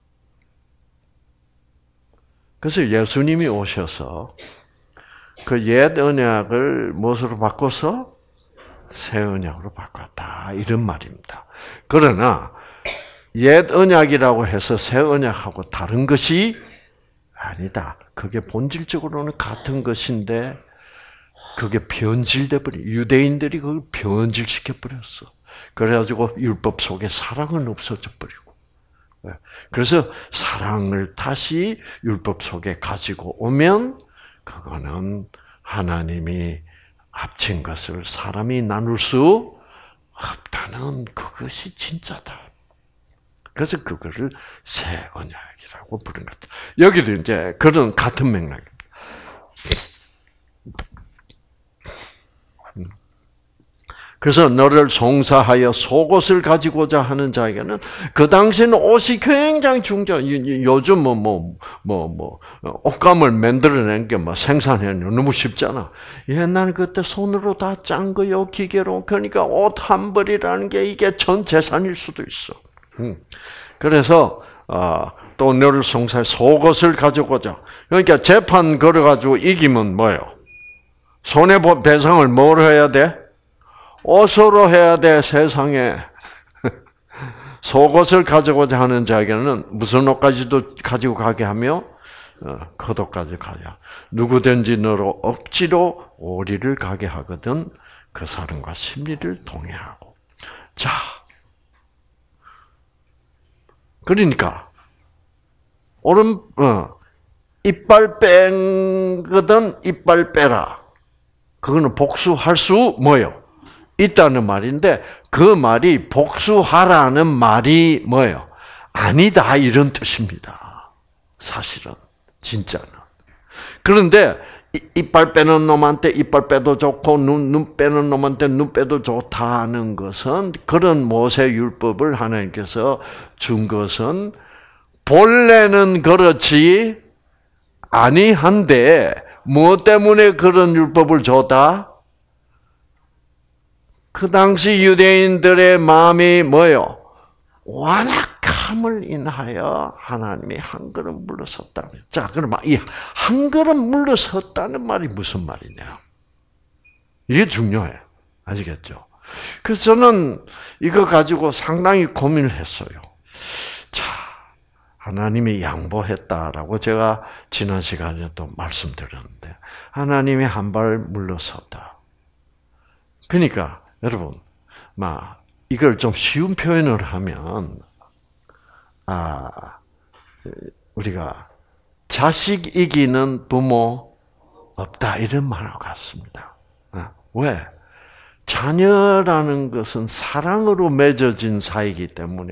S1: 그래서 예수님이 오셔서 그 옛 언약을 무엇으로 바꿔서 새 언약으로 바꿨다. 이런 말입니다. 그러나 옛 언약이라고 해서 새 언약하고 다른 것이 아니다. 그게 본질적으로는 같은 것인데 그게 변질돼 버리. 유대인들이 그걸 변질시켜 버렸어. 그래가지고 율법 속에 사랑은 없어져 버리고. 그래서 사랑을 다시 율법 속에 가지고 오면 그거는 하나님이 합친 것을 사람이 나눌 수 없다는 그것이 진짜다. 그래서 그거를 새 언약이라고 부르는 것. 여기도 이제 그런 같은 맥락입니다. 그래서 너를 송사하여 속옷을 가지고자 하는 자에게는 그 당시에는 옷이 굉장히 중요해요. 요즘 뭐 뭐 뭐 뭐 옷감을 만들어낸 게 뭐 생산해는 너무 쉽잖아. 옛날 그때 손으로 다 짠 거요, 기계로. 그러니까 옷 한 벌이라는 게 이게 전 재산일 수도 있어. 그래서 또 너를 송사해 속옷을 가지고자. 그러니까 재판 걸어가지고 이기면 뭐예요? 손해배상을 뭘 해야 돼? 옷으로 해야 돼. 세상에. 속옷을 가지고자 하는 자에게는 무슨 옷까지도 가지고 가게 하며 겉옷까지 가야. 누구든지 너로 억지로 오리를 가게 하거든 그 사람과 심리를 동의하고. 자, 그러니까 오른 어, 이빨 뺀거든 이빨 빼라. 그거는 복수할 수 뭐요? 있다는 말인데 그 말이 복수하라는 말이 뭐예요? 아니다 이런 뜻입니다. 사실은 진짜는. 그런데 이빨 빼는 놈한테 이빨 빼도 좋고 눈, 눈 빼는 놈한테 눈 빼도 좋다는 것은 그런 모세 율법을 하나님께서 준 것은 본래는 그렇지 아니한데 무엇 때문에 그런 율법을 줬다? 그 당시 유대인들의 마음이 뭐요? 완악함을 인하여 하나님이 한 걸음 물러섰다. 자, 그럼 이 한 걸음 물러섰다는 말이 무슨 말이냐? 이게 중요해. 아시겠죠? 그래서 저는 이거 가지고 상당히 고민을 했어요. 자, 하나님이 양보했다라고 제가 지난 시간에 또 말씀드렸는데 하나님이 한 발 물러섰다. 그러니까 여러분, 막 이걸 좀 쉬운 표현을 하면 아 우리가 자식 이기는 부모 없다 이런 말과 같습니다. 왜? 자녀라는 것은 사랑으로 맺어진 사이기 때문에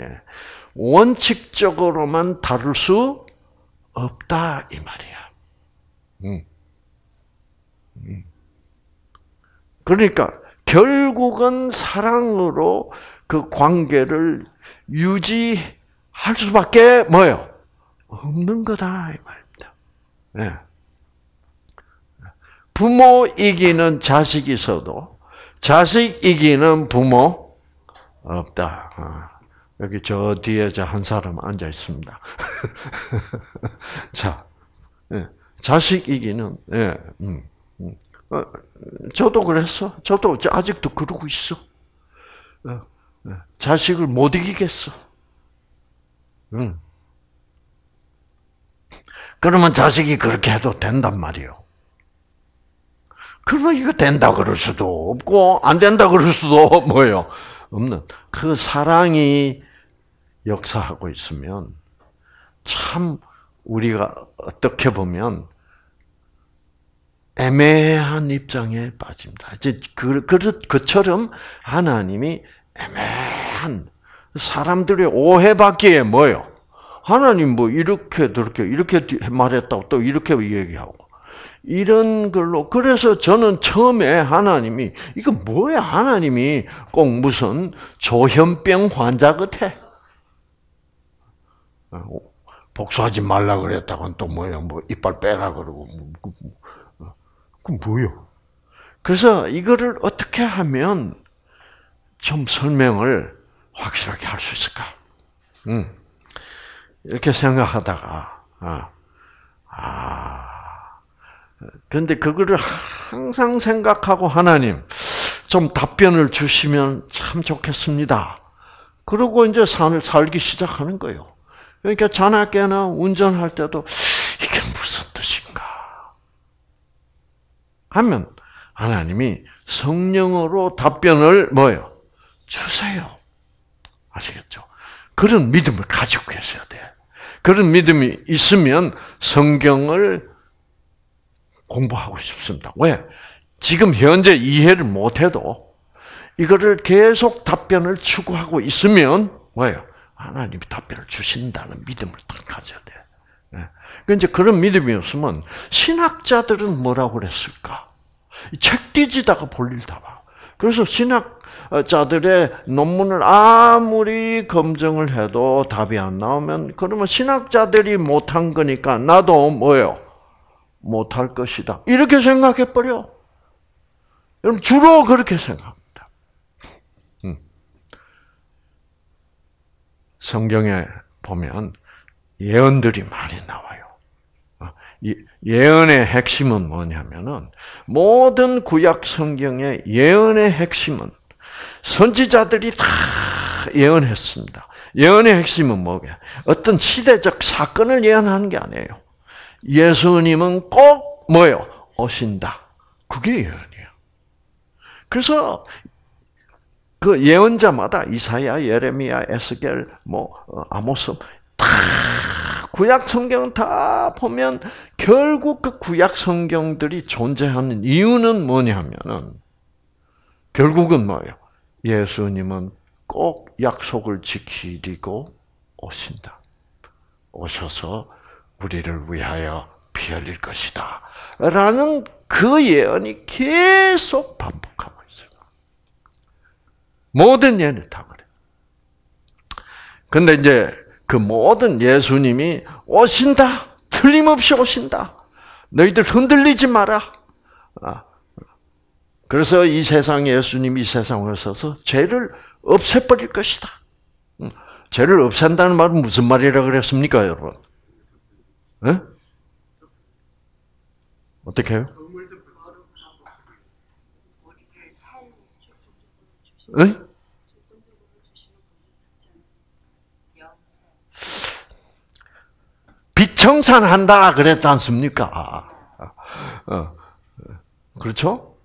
S1: 원칙적으로만 다룰 수 없다 이 말이야. 음. 음. 그러니까 결국은 사랑으로 그 관계를 유지할 수밖에 뭐요? 없는 거다 이 말입니다. 네. 부모 이기는 자식이 있어도 자식 이기는 부모 없다. 여기 저 뒤에 저 한 사람 앉아 있습니다. 자, 자식 이기는, 예, 음, 음. 어, 저도 그랬어. 저도 아직도 그러고 있어. 어, 자식을 못 이기겠어. 응. 그러면 자식이 그렇게 해도 된단 말이요. 그러면 이거 된다 그럴 수도 없고 안 된다 그럴 수도 뭐예요? 없는. 그 사랑이 역사하고 있으면 참 우리가 어떻게 보면 애매한 입장에 빠집니다. 이제 그, 그, 그처럼 하나님이 애매한 사람들의 오해받기에 뭐요? 하나님 뭐 이렇게 저렇게 이렇게 말했다고 또 이렇게 얘기하고 이런 걸로 그래서 저는 처음에 하나님이 이거 뭐야? 하나님이 꼭 무슨 조현병 환자 같아. 복수하지 말라 그랬다고는 또 뭐야? 뭐 이빨 빼라 그러고 그 뭐요? 그래서 이거를 어떻게 하면 좀 설명을 확실하게 할 수 있을까? 음. 이렇게 생각하다가 아, 아, 그런데 그거를 항상 생각하고 하나님 좀 답변을 주시면 참 좋겠습니다. 그러고 이제 산을 살기 시작하는 거예요. 그러니까 자나깨나 운전할 때도 이게 무슨 뜻인가 하면 하나님이 성령으로 답변을 뭐요? 주세요. 아시겠죠? 그런 믿음을 가지고 계셔야 돼. 그런 믿음이 있으면 성경을 공부하고 싶습니다. 왜? 지금 현재 이해를 못해도 이거를 계속 답변을 추구하고 있으면 뭐예요? 하나님이 답변을 주신다는 믿음을 딱 가져야 돼. 네. 이제 그런 믿음이 없으면 신학자들은 뭐라고 그랬을까? 책 뒤지다가 볼일 다 봐. 그래서 신학자들의 논문을 아무리 검증을 해도 답이 안 나오면 그러면 신학자들이 못한 거니까 나도 뭐예요? 못할 것이다. 이렇게 생각해버려. 여러분 주로 그렇게 생각합니다. 음. 성경에 보면 예언들이 많이 나와요. 예언의 핵심은 뭐냐면은 모든 구약 성경의 예언의 핵심은 선지자들이 다 예언했습니다. 예언의 핵심은 뭐게? 어떤 시대적 사건을 예언하는 게 아니에요. 예수님은 꼭 뭐예요? 오신다. 그게 예언이에요. 그래서 그 예언자마다 이사야, 예레미야, 에스겔, 뭐 아모스 다 구약 성경 다 보면 결국 그 구약 성경들이 존재하는 이유는 뭐냐면은 결국은 뭐예요? 예수님은 꼭 약속을 지키고 오신다. 오셔서 우리를 위하여 피 흘릴 것이다. 라는 그 예언이 계속 반복하고 있어요. 모든 예언이 다 그래요. 근데 이제 그 모든 예수님이 오신다. 틀림없이 오신다. 너희들 흔들리지 마라. 그래서 이 세상 예수님이 이 세상에 오셔서 죄를 없애버릴 것이다. 죄를 없앤다는 말은 무슨 말이라 그랬습니까, 여러분? 네? 어떻게 해요? 네? 비청산한다 그랬지 않습니까? 어, 그렇죠?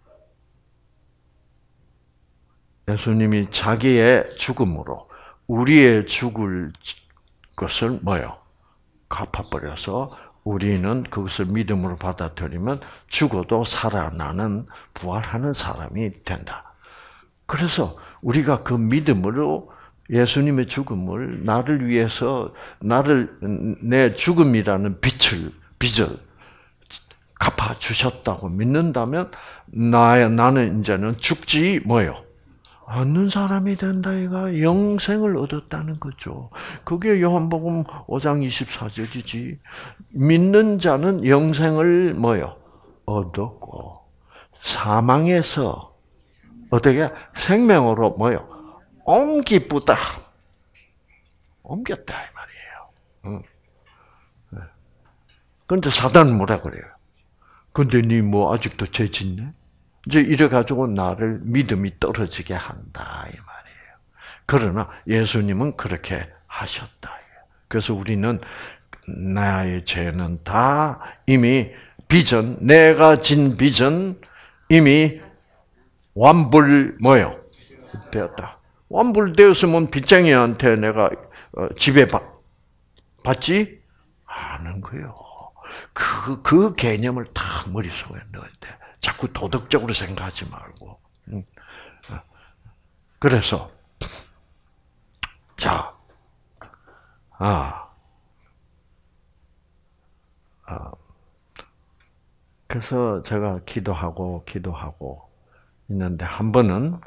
S1: 예수님이 자기의 죽음으로 우리의 죽을 것을 뭐요? 갚아버려서 우리는 그것을 믿음으로 받아들이면 죽어도 살아나는 부활하는 사람이 된다. 그래서 우리가 그 믿음으로 예수님의 죽음을 나를 위해서 나를 내 죽음이라는 빛을 빚을 갚아 주셨다고 믿는다면 나 나는 이제는 죽지 뭐요? 않는 사람이 된다. 이가 영생을 얻었다는 거죠. 그게 요한복음 오 장 이십사 절이지. 믿는 자는 영생을 뭐요? 얻었고 사망에서 어떻게 생명으로 뭐요? 옮기쁘다. 옮겼다 이 말이에요. 응. 그런데 사단은 뭐라 그래요? 근데 니 뭐 아직도 죄 짓네? 이제 이래 가지고 나를 믿음이 떨어지게 한다 이 말이에요. 그러나 예수님은 그렇게 하셨다. 그래서 우리는 나의 죄는 다 이미 빚은 내가 진 빚은 이미 완불 뭐요? 되었다. 완불되었으면 빚쟁이한테 내가 지배받지 않은 거예요. 그, 그 개념을 다 머릿속에 넣어야 돼. 자꾸 도덕적으로 생각하지 말고. 그래서, 자, 아, 아, 그래서 제가 기도하고, 기도하고 있는데, 한 번은,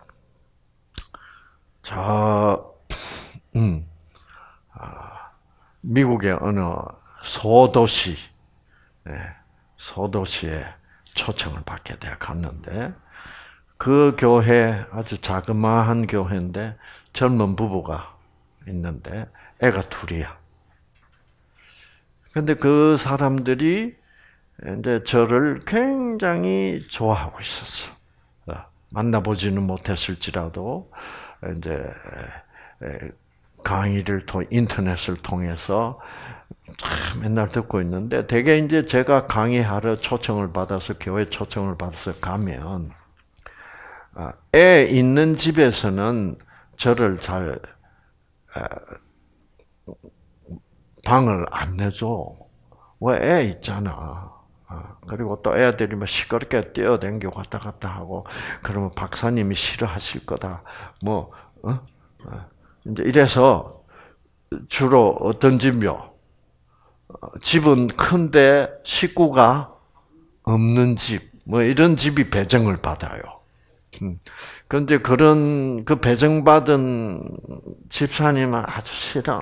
S1: 저, 음, 아, 미국의 어느 소도시, 네, 소도시에 초청을 받게 돼 갔는데, 그 교회, 아주 자그마한 교회인데, 젊은 부부가 있는데, 애가 둘이야. 근데 그 사람들이 이제 저를 굉장히 좋아하고 있었어. 만나보지는 못했을지라도, 이제, 강의를 통, 인터넷을 통해서 맨날 듣고 있는데, 되게 이제 제가 강의하러 초청을 받아서, 교회 초청을 받아서 가면, 애 있는 집에서는 저를 잘, 방을 안 내줘. 왜 애 있잖아. 그리고 또 애들이 막 시끄럽게 뛰어댕기고 왔다 갔다 하고, 그러면 박사님이 싫어하실 거다. 뭐, 어? 이제 이래서 주로 어떤 집이요? 집은 큰데 식구가 없는 집, 뭐 이런 집이 배정을 받아요. 그런데 그런 그 배정받은 집사님은 아주 싫어.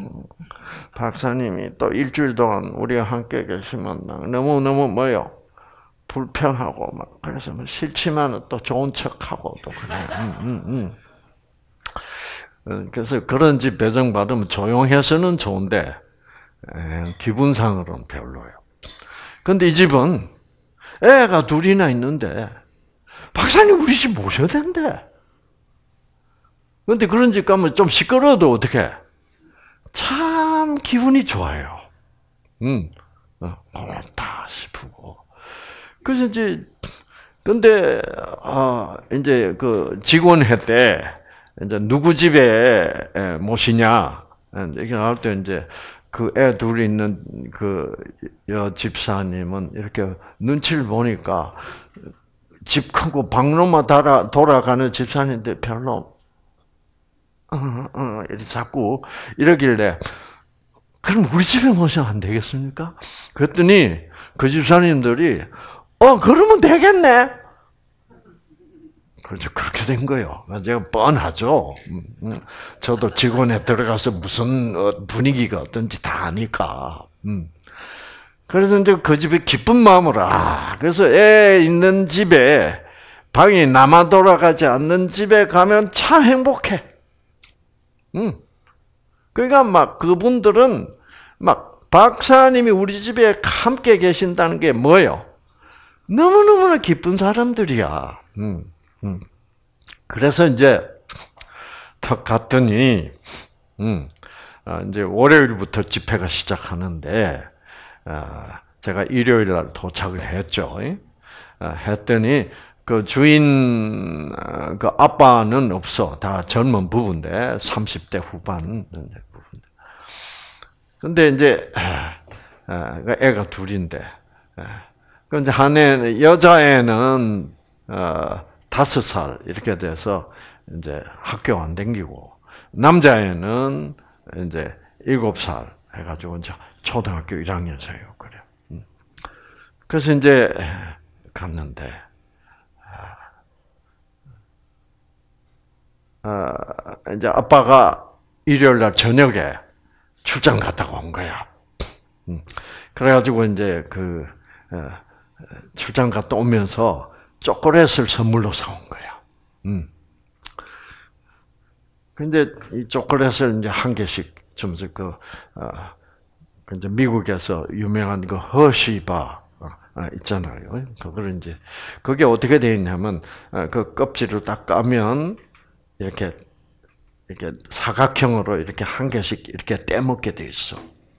S1: 박사님이 또 일주일 동안 우리와 함께 계시면 너무 너무 뭐요 불편하고 막 그래서 뭐 싫지만 또 좋은 척하고 또 그래. 음, 음, 음. 그래서 그런 집 배정받으면 조용해서는 좋은데 기분상으로는 별로예요. 그런데 이 집은 애가 둘이나 있는데 박사님 우리 집 모셔야 된대. 그런데 그런 집 가면 좀 시끄러워도 어떡해? 참 기분이 좋아요. 음, 어, 고맙다 싶고. 그래서 이제 근데 아 이제 그 직원회 때 이제 누구 집에 모시냐 이렇게 나올 때 이제 그 애 둘이 있는 그 여 집사님은 이렇게 눈치를 보니까 집 크고 방로만 달아 돌아가는 집사님인데 별로 어, 어, 자꾸 이러길래 그럼 우리 집에 모시면 안 되겠습니까? 그랬더니 그 집사님들이 어 그러면 되겠네. 그렇죠. 그렇게 된 거예요. 제가 뻔하죠. 저도 직원에 들어가서 무슨 분위기가 어떤지 다 아니까. 그래서 이제 그 집에 기쁜 마음으로 아 그래서 애 있는 집에 방이 남아 돌아가지 않는 집에 가면 참 행복해. 음. 그러니까 막 그분들은 막 박사님이 우리 집에 함께 계신다는 게 뭐예요? 너무너무나 기쁜 사람들이야. 음. 음. 그래서 이제 탁 갔더니 음. 이제 월요일부터 집회가 시작하는데 제가 일요일 날 도착을 했죠. 했더니 그 주인 그 아빠는 없어. 다 젊은 부부인데 삼십 대 후반 부부인데. 근데 이제 애가 둘인데, 근데 한 애 여자애는 어, 다섯 살 이렇게 돼서 이제 학교 안 다니고 남자애는 이제 일곱 살 해가지고 이제 초등학교 일 학년생이에요. 그래. 그래서 이제 갔는데. 어, 이제 아빠가 일요일 날 저녁에 출장 갔다가 온 거야. 음. 그래가지고 이제 그 어, 출장 갔다 오면서 초콜릿을 선물로 사온 거야. 음. 근데 이 초콜릿을 이제 한 개씩 주면서 그 어, 이제 미국에서 유명한 그 허쉬바 있잖아요. 그걸 이제 그게 어떻게 되어 있냐면 그 껍질을 딱 까면 이렇게 이렇게 사각형으로 이렇게 한 개씩 이렇게 떼먹게 돼 있어.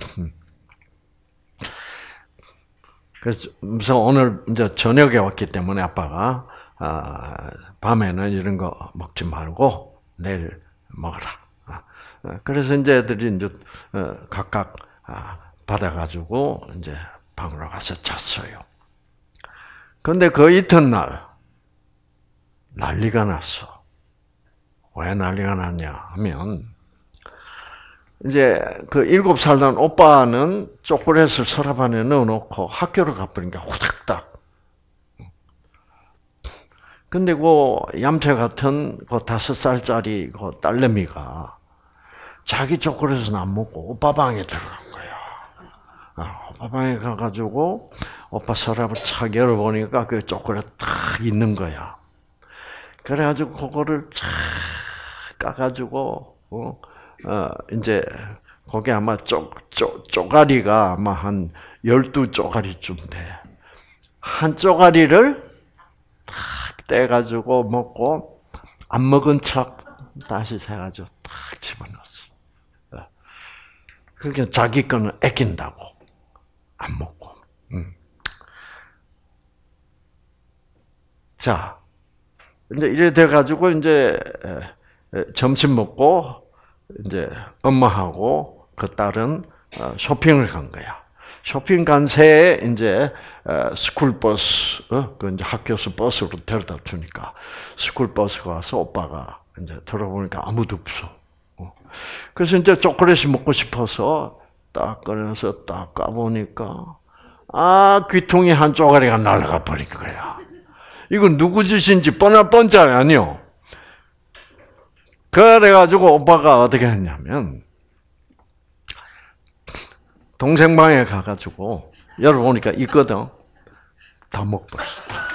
S1: 그래서 무슨 오늘 이제 저녁에 왔기 때문에 아빠가 아, 밤에는 이런 거 먹지 말고 내일 먹어라. 아, 그래서 이제 애들이 이제 각각 받아가지고 이제 방으로 가서 잤어요. 그런데 그 이튿날 난리가 났어. 왜 난리가 났냐 하면 이제 그 일곱 살 난 오빠는 초콜릿을 서랍 안에 넣어놓고 학교를 가버리니까 후닥닥. 근데 그 얌체 같은 그 다섯 살짜리 그 딸내미가 자기 초콜릿은 안 먹고 오빠 방에 들어간 거야. 아, 오빠 방에 가가지고 오빠 서랍을 착 열어보니까 그 초콜릿 딱 있는 거야. 그래가지고 그거를 착 까가지고, 어, 어, 이제, 거기 아마 쪼, 쪼, 쪼가리가 아마 한 열두 쪼가리쯤 돼. 한 쪼가리를 탁 떼가지고 먹고, 안 먹은 척 다시 세가지고 탁 집어넣었어. 그러니까 자기 거는 아낀다고. 안 먹고. 음. 자, 이제 이래 돼가지고, 이제, 점심 먹고 이제 엄마하고 그 딸은 쇼핑을 간 거야. 쇼핑 간 새에 이제 스쿨 버스, 어? 그 이제 학교에서 버스로 데려다 주니까 스쿨 버스가 와서 오빠가 이제 들어보니까 아무도 없어. 어. 그래서 이제 초콜릿이 먹고 싶어서 딱 꺼내서 딱 까보니까 아 귀퉁이 한 쪼가리가 날아가 버린 거야. 이건 누구 짓인지 뻔할 뻔짜리 아니요. 그래가지고 오빠가 어떻게 했냐면 동생 방에 가가지고 열어보니까 있거든. 다 먹버렸어.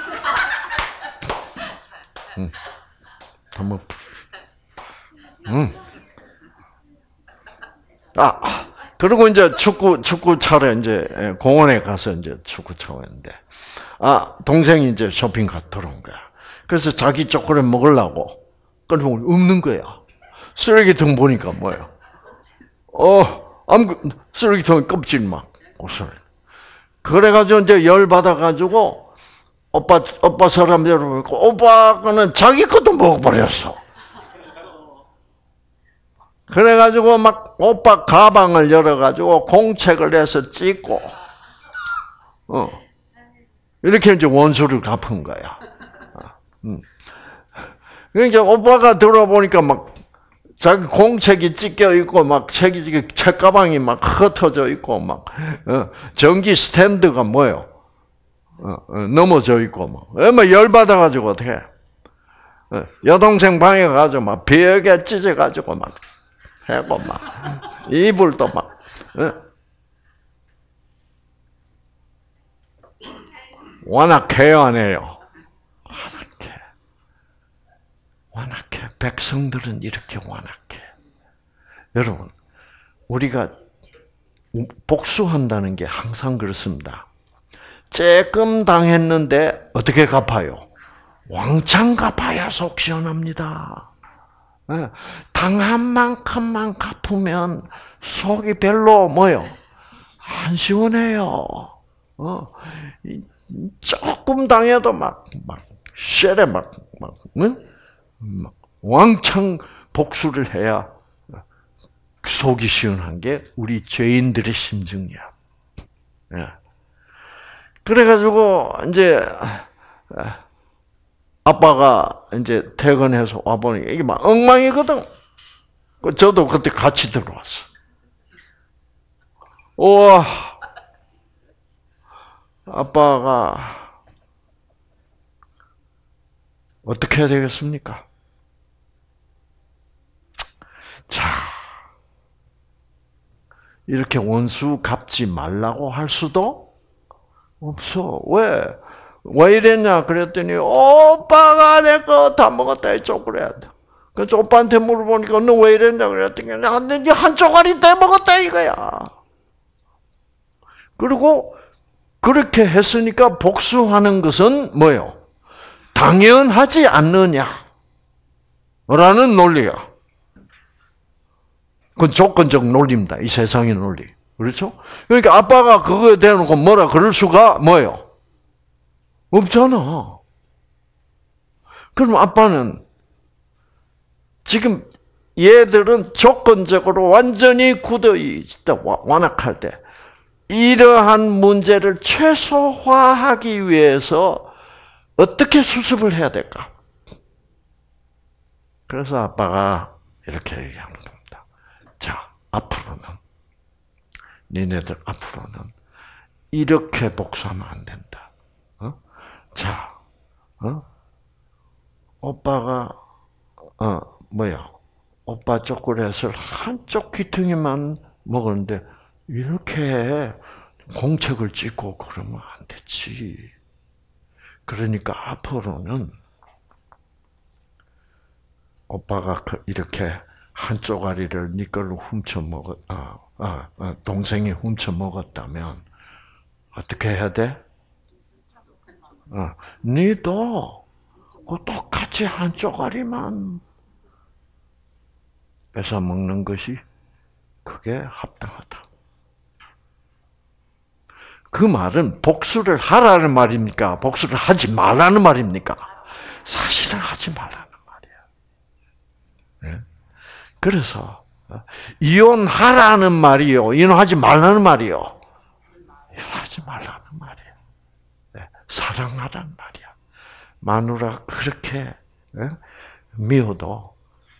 S1: 응. 다 먹버렸어. 응. 아, 그리고 이제 축구, 축구 차로 이제 공원에 가서 이제 축구 차고 있는데, 아, 동생이 이제 쇼핑 갔다 들어온 거야. 그래서 자기 초콜릿 먹으려고 끊으면 없는 거야. 쓰레기통 보니까 뭐야? 어, 아무, 쓰레기통에 껍질 막, 옷을. 그래가지고 이제 열 받아가지고, 오빠, 오빠 사람 열어보니까, 오빠는 자기 것도 먹어버렸어. 그래가지고 막 오빠 가방을 열어가지고 공책을 내서 찍고, 어, 이렇게 이제 원수를 갚은 거야. 음. 그러니까 오빠가 들어보니까 막 자기 공책이 찢겨 있고 막 책이 책 가방이 막 흩어져 있고 막 어, 전기 스탠드가 뭐요? 어, 어, 넘어져 있고 막, 막 열 받아가지고 어떻게? 어, 여동생 방에 가서 막 벽에 찢어가지고 막. 해고 막 이불도 막 어? 완악해요, 안 해요? 완악해. 완악해. 백성들은 이렇게 완악해. 여러분, 우리가 복수한다는 게 항상 그렇습니다. 쬐끔 당했는데 어떻게 갚아요? 왕창 갚아야 속 시원합니다. 당한 만큼만 갚으면 속이 별로 뭐요? 안 시원해요. 어, 조금 당해도 막, 막, 쉐레 막, 막, 응? 막, 왕창 복수를 해야 속이 시원한 게 우리 죄인들의 심정이야. 예. 그래가지고, 이제, 아빠가 이제 퇴근해서 와보니 이게 막 엉망이거든. 저도 그때 같이 들어왔어. 우와, 아빠가 어떻게 해야 되겠습니까? 자, 이렇게 원수 갚지 말라고 할 수도 없어. 왜? 왜 이랬냐 그랬더니 오빠가 내 거 다 먹었다 이 초콜릿. 그래서 오빠한테 물어보니까 너 왜 이랬냐 그랬더니 한 쪼가리 떼 먹었다 이거야. 그리고 그렇게 했으니까 복수하는 것은 뭐요? 당연하지 않느냐 라는 논리야. 그건 조건적 논리입니다. 이 세상의 논리. 그렇죠? 그러니까 아빠가 그거에 대놓고 뭐라 그럴 수가 뭐요? 없잖아. 그럼 아빠는 지금 얘들은 조건적으로 완전히 굳어있다, 완악할 때 이러한 문제를 최소화하기 위해서 어떻게 수습을 해야 될까? 그래서 아빠가 이렇게 얘기하는 겁니다. 자, 앞으로는 니네들 앞으로는 이렇게 복수하면 안 된다. 자, 어? 오빠가, 어, 뭐야, 오빠 초콜릿을 한쪽 귀퉁이만 먹었는데, 이렇게 공책을 찍고 그러면 안 되지. 그러니까 앞으로는, 오빠가 이렇게 한 쪼가리를 네 걸로 훔쳐 먹었, 아, 아, 아, 동생이 훔쳐 먹었다면, 어떻게 해야 돼? 어, 니도 그 똑같이 한 쪼가리만 뺏어 먹는 것이 그게 합당하다. 그 말은 복수를 하라는 말입니까? 복수를 하지 말라는 말입니까? 사실은 하지 말라는 말이야. 그래서 이혼하라는 말이요, 이혼하지 말라는 말이요. 하지 말라는 말이야. 네, 사랑하라는 말이야. 마누라 그렇게 네? 미워도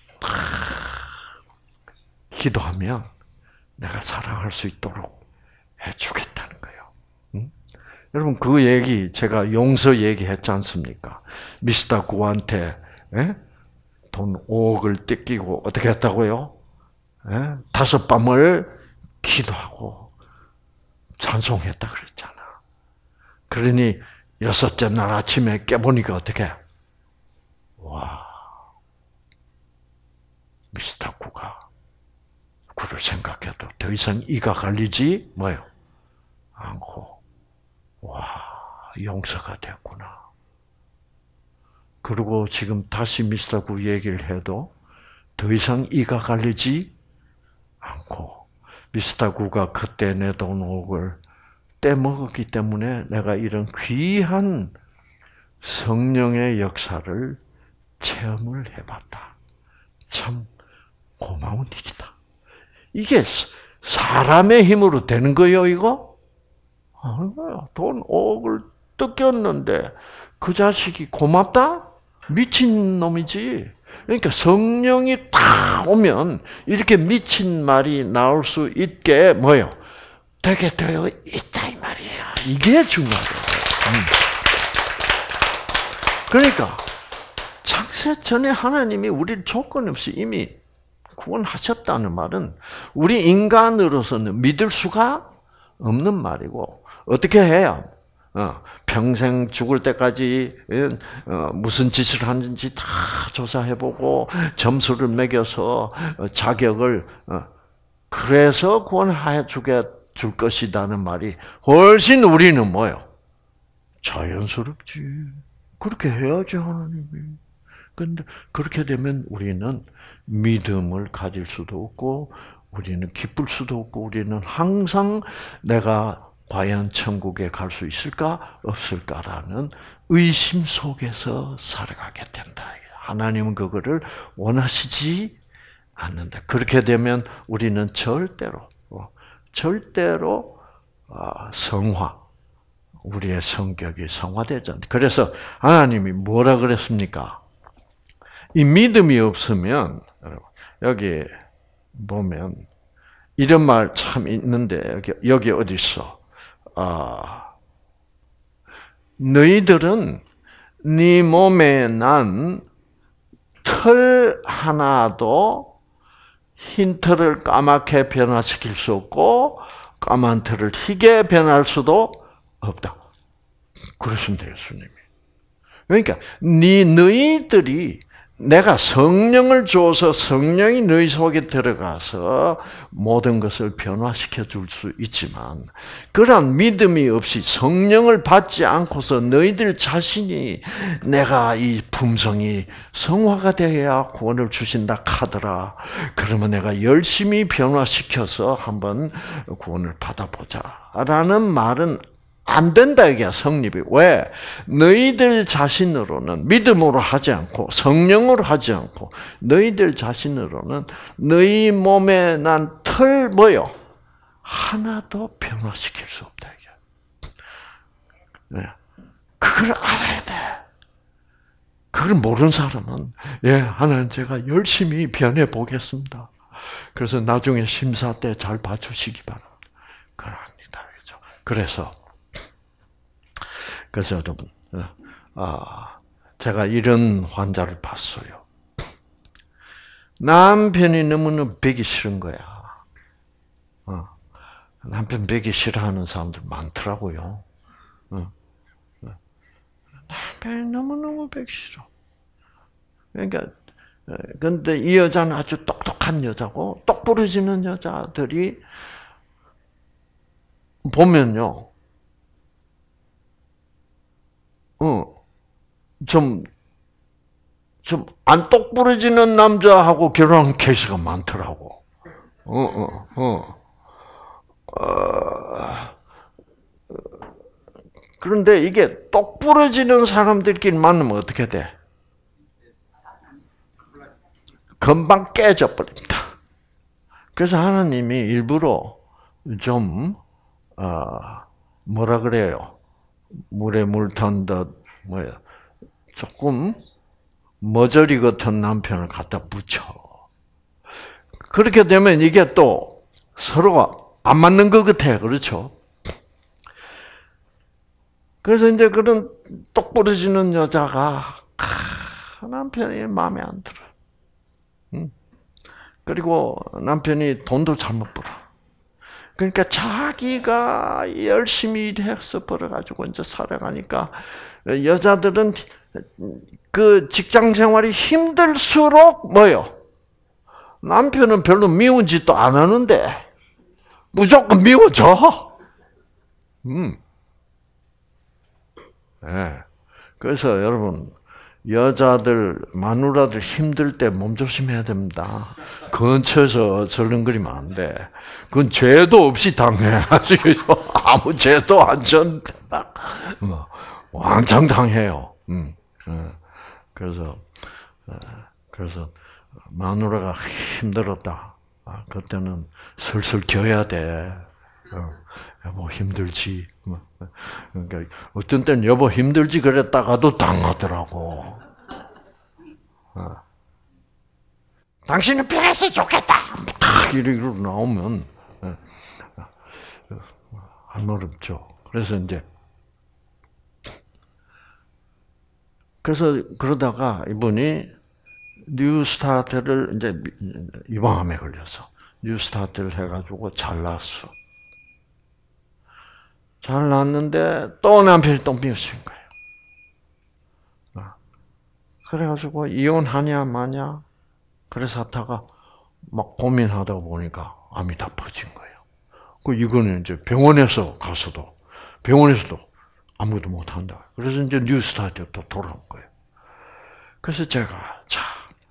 S1: 기도하면 내가 사랑할 수 있도록 해주겠다는 거예요. 응? 여러분 그 얘기 제가 용서 얘기했지 않습니까? 미스터 구한테 예? 돈 오억을 뜯기고 어떻게 했다고요? 예? 다섯 밤을 기도하고 찬송했다 그랬잖아. 그러니 여섯째 날 아침에 깨보니까 어떻게? 와, 미스터 구가 그를 생각해도 더 이상 이가 갈리지 뭐요? 않고 와 용서가 됐구나. 그리고 지금 다시 미스터 구 얘기를 해도 더 이상 이가 갈리지 않고 미스터 구가 그때 내 돈 오억을 떼먹었기 때문에 내가 이런 귀한 성령의 역사를 체험을 해봤다. 참 고마운 일이다. 이게 사람의 힘으로 되는 거예요, 이거? 돈 오억을 뜯겼는데 그 자식이 고맙다? 미친 놈이지. 그러니까 성령이 탁 오면 이렇게 미친 말이 나올 수 있게 뭐요? 되게 되어 있다 이 말이야. 이게 중요하다. 그러니까 창세 전에 하나님이 우리를 조건 없이 이미 구원하셨다는 말은 우리 인간으로서는 믿을 수가 없는 말이고 어떻게 해야 어, 평생 죽을 때까지 어, 무슨 짓을 하는지 다 조사해보고 점수를 매겨서 어, 자격을 어, 그래서 구원해 주게 줄 것이라는 말이 훨씬 우리는 뭐요? 자연스럽지. 그렇게 해야죠 하나님이. 그런데 그렇게 되면 우리는 믿음을 가질 수도 없고 우리는 기쁠 수도 없고 우리는 항상 내가 과연 천국에 갈 수 있을까 없을까라는 의심 속에서 살아가게 된다. 하나님은 그거를 원하시지 않는다. 그렇게 되면 우리는 절대로 절대로 성화, 우리의 성격이 성화되지 않는다. 그래서 하나님이 뭐라 그랬습니까? 이 믿음이 없으면 여기 보면 이런 말 참 있는데 여기 여기 어디 있어? 아, 너희들은 네 몸에 난 털 하나도 흰 털을 까맣게 변화시킬 수 없고 까만 털을 희게 변할 수도 없다. 그러신데 예수님이. 그러니까 네 너희들이 내가 성령을 줘서 성령이 너희 속에 들어가서 모든 것을 변화시켜 줄 수 있지만 그런 믿음이 없이 성령을 받지 않고서 너희들 자신이 내가 이 품성이 성화가 되어야 구원을 주신다 하더라. 그러면 내가 열심히 변화시켜서 한번 구원을 받아보자 라는 말은 안 된다 이게 성립이. 왜? 너희들 자신으로는 믿음으로 하지 않고 성령으로 하지 않고 너희들 자신으로는 너희 몸에 난 털 뭐요? 하나도 변화시킬 수 없다 이게. 네. 그걸 알아야 돼. 그걸 모르는 사람은 예, 하나님 제가 열심히 변해 보겠습니다. 그래서 나중에 심사 때 잘 봐주시기 바랍니다. 그걸 압니다. 그렇죠? 그래서 그래서 여러분, 아, 제가 이런 환자를 봤어요. 남편이 너무너무 뵈기 싫은 거야. 어, 남편 뵈기 싫어하는 사람들 많더라고요. 어, 어. 남편이 너무너무 뵈기 싫어. 그러니까, 근데 이 여자는 아주 똑똑한 여자고, 똑부러지는 여자들이 보면요. 어, 좀, 좀, 안 똑부러지는 남자하고 결혼한 케이스가 많더라고. 어, 어, 어. 어, 그런데 이게 똑부러지는 사람들끼리 만나면 어떻게 돼? 금방 깨져버립니다. 그래서 하나님이 일부러 좀, 어, 뭐라 그래요? 물에 물 탄 듯 뭐야? 조금 머저리 같은 남편을 갖다 붙여. 그렇게 되면 이게 또 서로가 안 맞는 것 같아. 그렇죠? 그래서 이제 그런 똑부러지는 여자가 아, 남편이 마음에 안 들어. 응? 그리고 남편이 돈도 잘못 벌어. 그러니까 자기가 열심히 일해서 벌어가지고 이제 살아가니까 여자들은 그 직장 생활이 힘들수록 뭐요? 남편은 별로 미운 짓도 안 하는데 무조건 미워져. 음. 네. 그래서 여러분 여자들 마누라들 힘들 때 몸조심해야 됩니다. 근처에서 절렁거리면 안 돼. 그건 죄도 없이 당해. 아시겠죠? 아무 죄도 안 졌는데 막 뭐, 왕창 당해요. 음. 그래서 그래서 마누라가 힘들었다. 그때는 슬슬 겨야 돼. 여보 힘들지. 그러니까 어떤 때는 여보 힘들지 그랬다가도 당하더라고. 어. 당신은 편해서 좋겠다. 딱 이리로 나오면 안 어렵죠. 그래서 이제 그래서 그러다가 이분이 뉴스타트를 이제 유방암에 걸려서 뉴스타트를 해가지고 잘났어. 잘 났는데 또 남편이 똥빙을 친 거예요. 그래가지고 이혼하냐 마냐 그래서 하다가 막 고민하다 보니까 암이 다 퍼진 거예요. 그 이거는 이제 병원에서 가서도 병원에서도 아무것도 못 한다. 그래서 이제 뉴스타트로 또 돌아온 거예요. 그래서 제가 자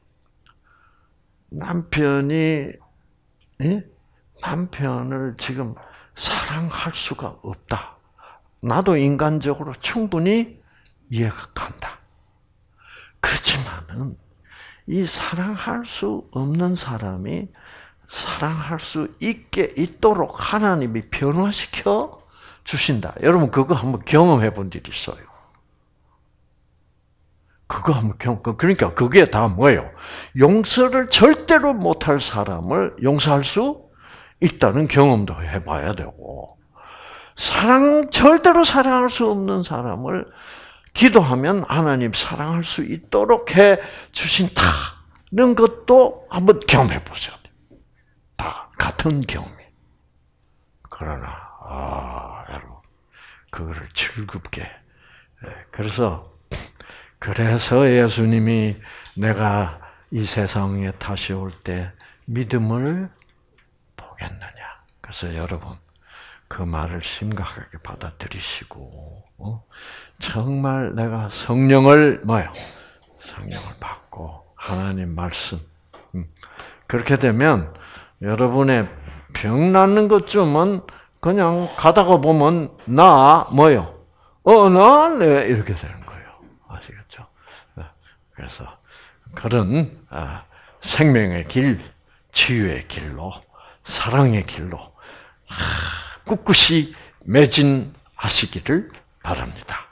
S1: 남편이 예? 남편을 지금 사랑할 수가 없다. 나도 인간적으로 충분히 이해가 간다. 그렇지만은 이 사랑할 수 없는 사람이 사랑할 수 있게 있도록 하나님이 변화시켜 주신다. 여러분 그거 한번 경험해 본 일 있어요? 그거 한번 경험. 그러니까 그게 다 뭐예요? 용서를 절대로 못할 사람을 용서할 수 있다는 경험도 해봐야 되고, 사랑 절대로 사랑할 수 없는 사람을 기도하면 하나님 사랑할 수 있도록 해 주신다는 것도 한번 경험해 보셔야 돼요. 다 같은 경험이. 그러나 아 여러분 그거를 즐겁게. 그래서 그래서 예수님이 내가 이 세상에 다시 올 때 믿음을 보겠느냐. 그래서 여러분 그 말을 심각하게 받아들이시고 어? 정말 내가 성령을 뭐요? 성령을 받고 하나님 말씀 음. 그렇게 되면 여러분의 병 낫는 것쯤은 그냥 가다가 보면 나 뭐요? 어, 나 네, 이렇게 되는 거예요. 아시겠죠? 그래서 그런 생명의 길, 치유의 길로, 사랑의 길로 꿋꿋이 매진하시기를 바랍니다.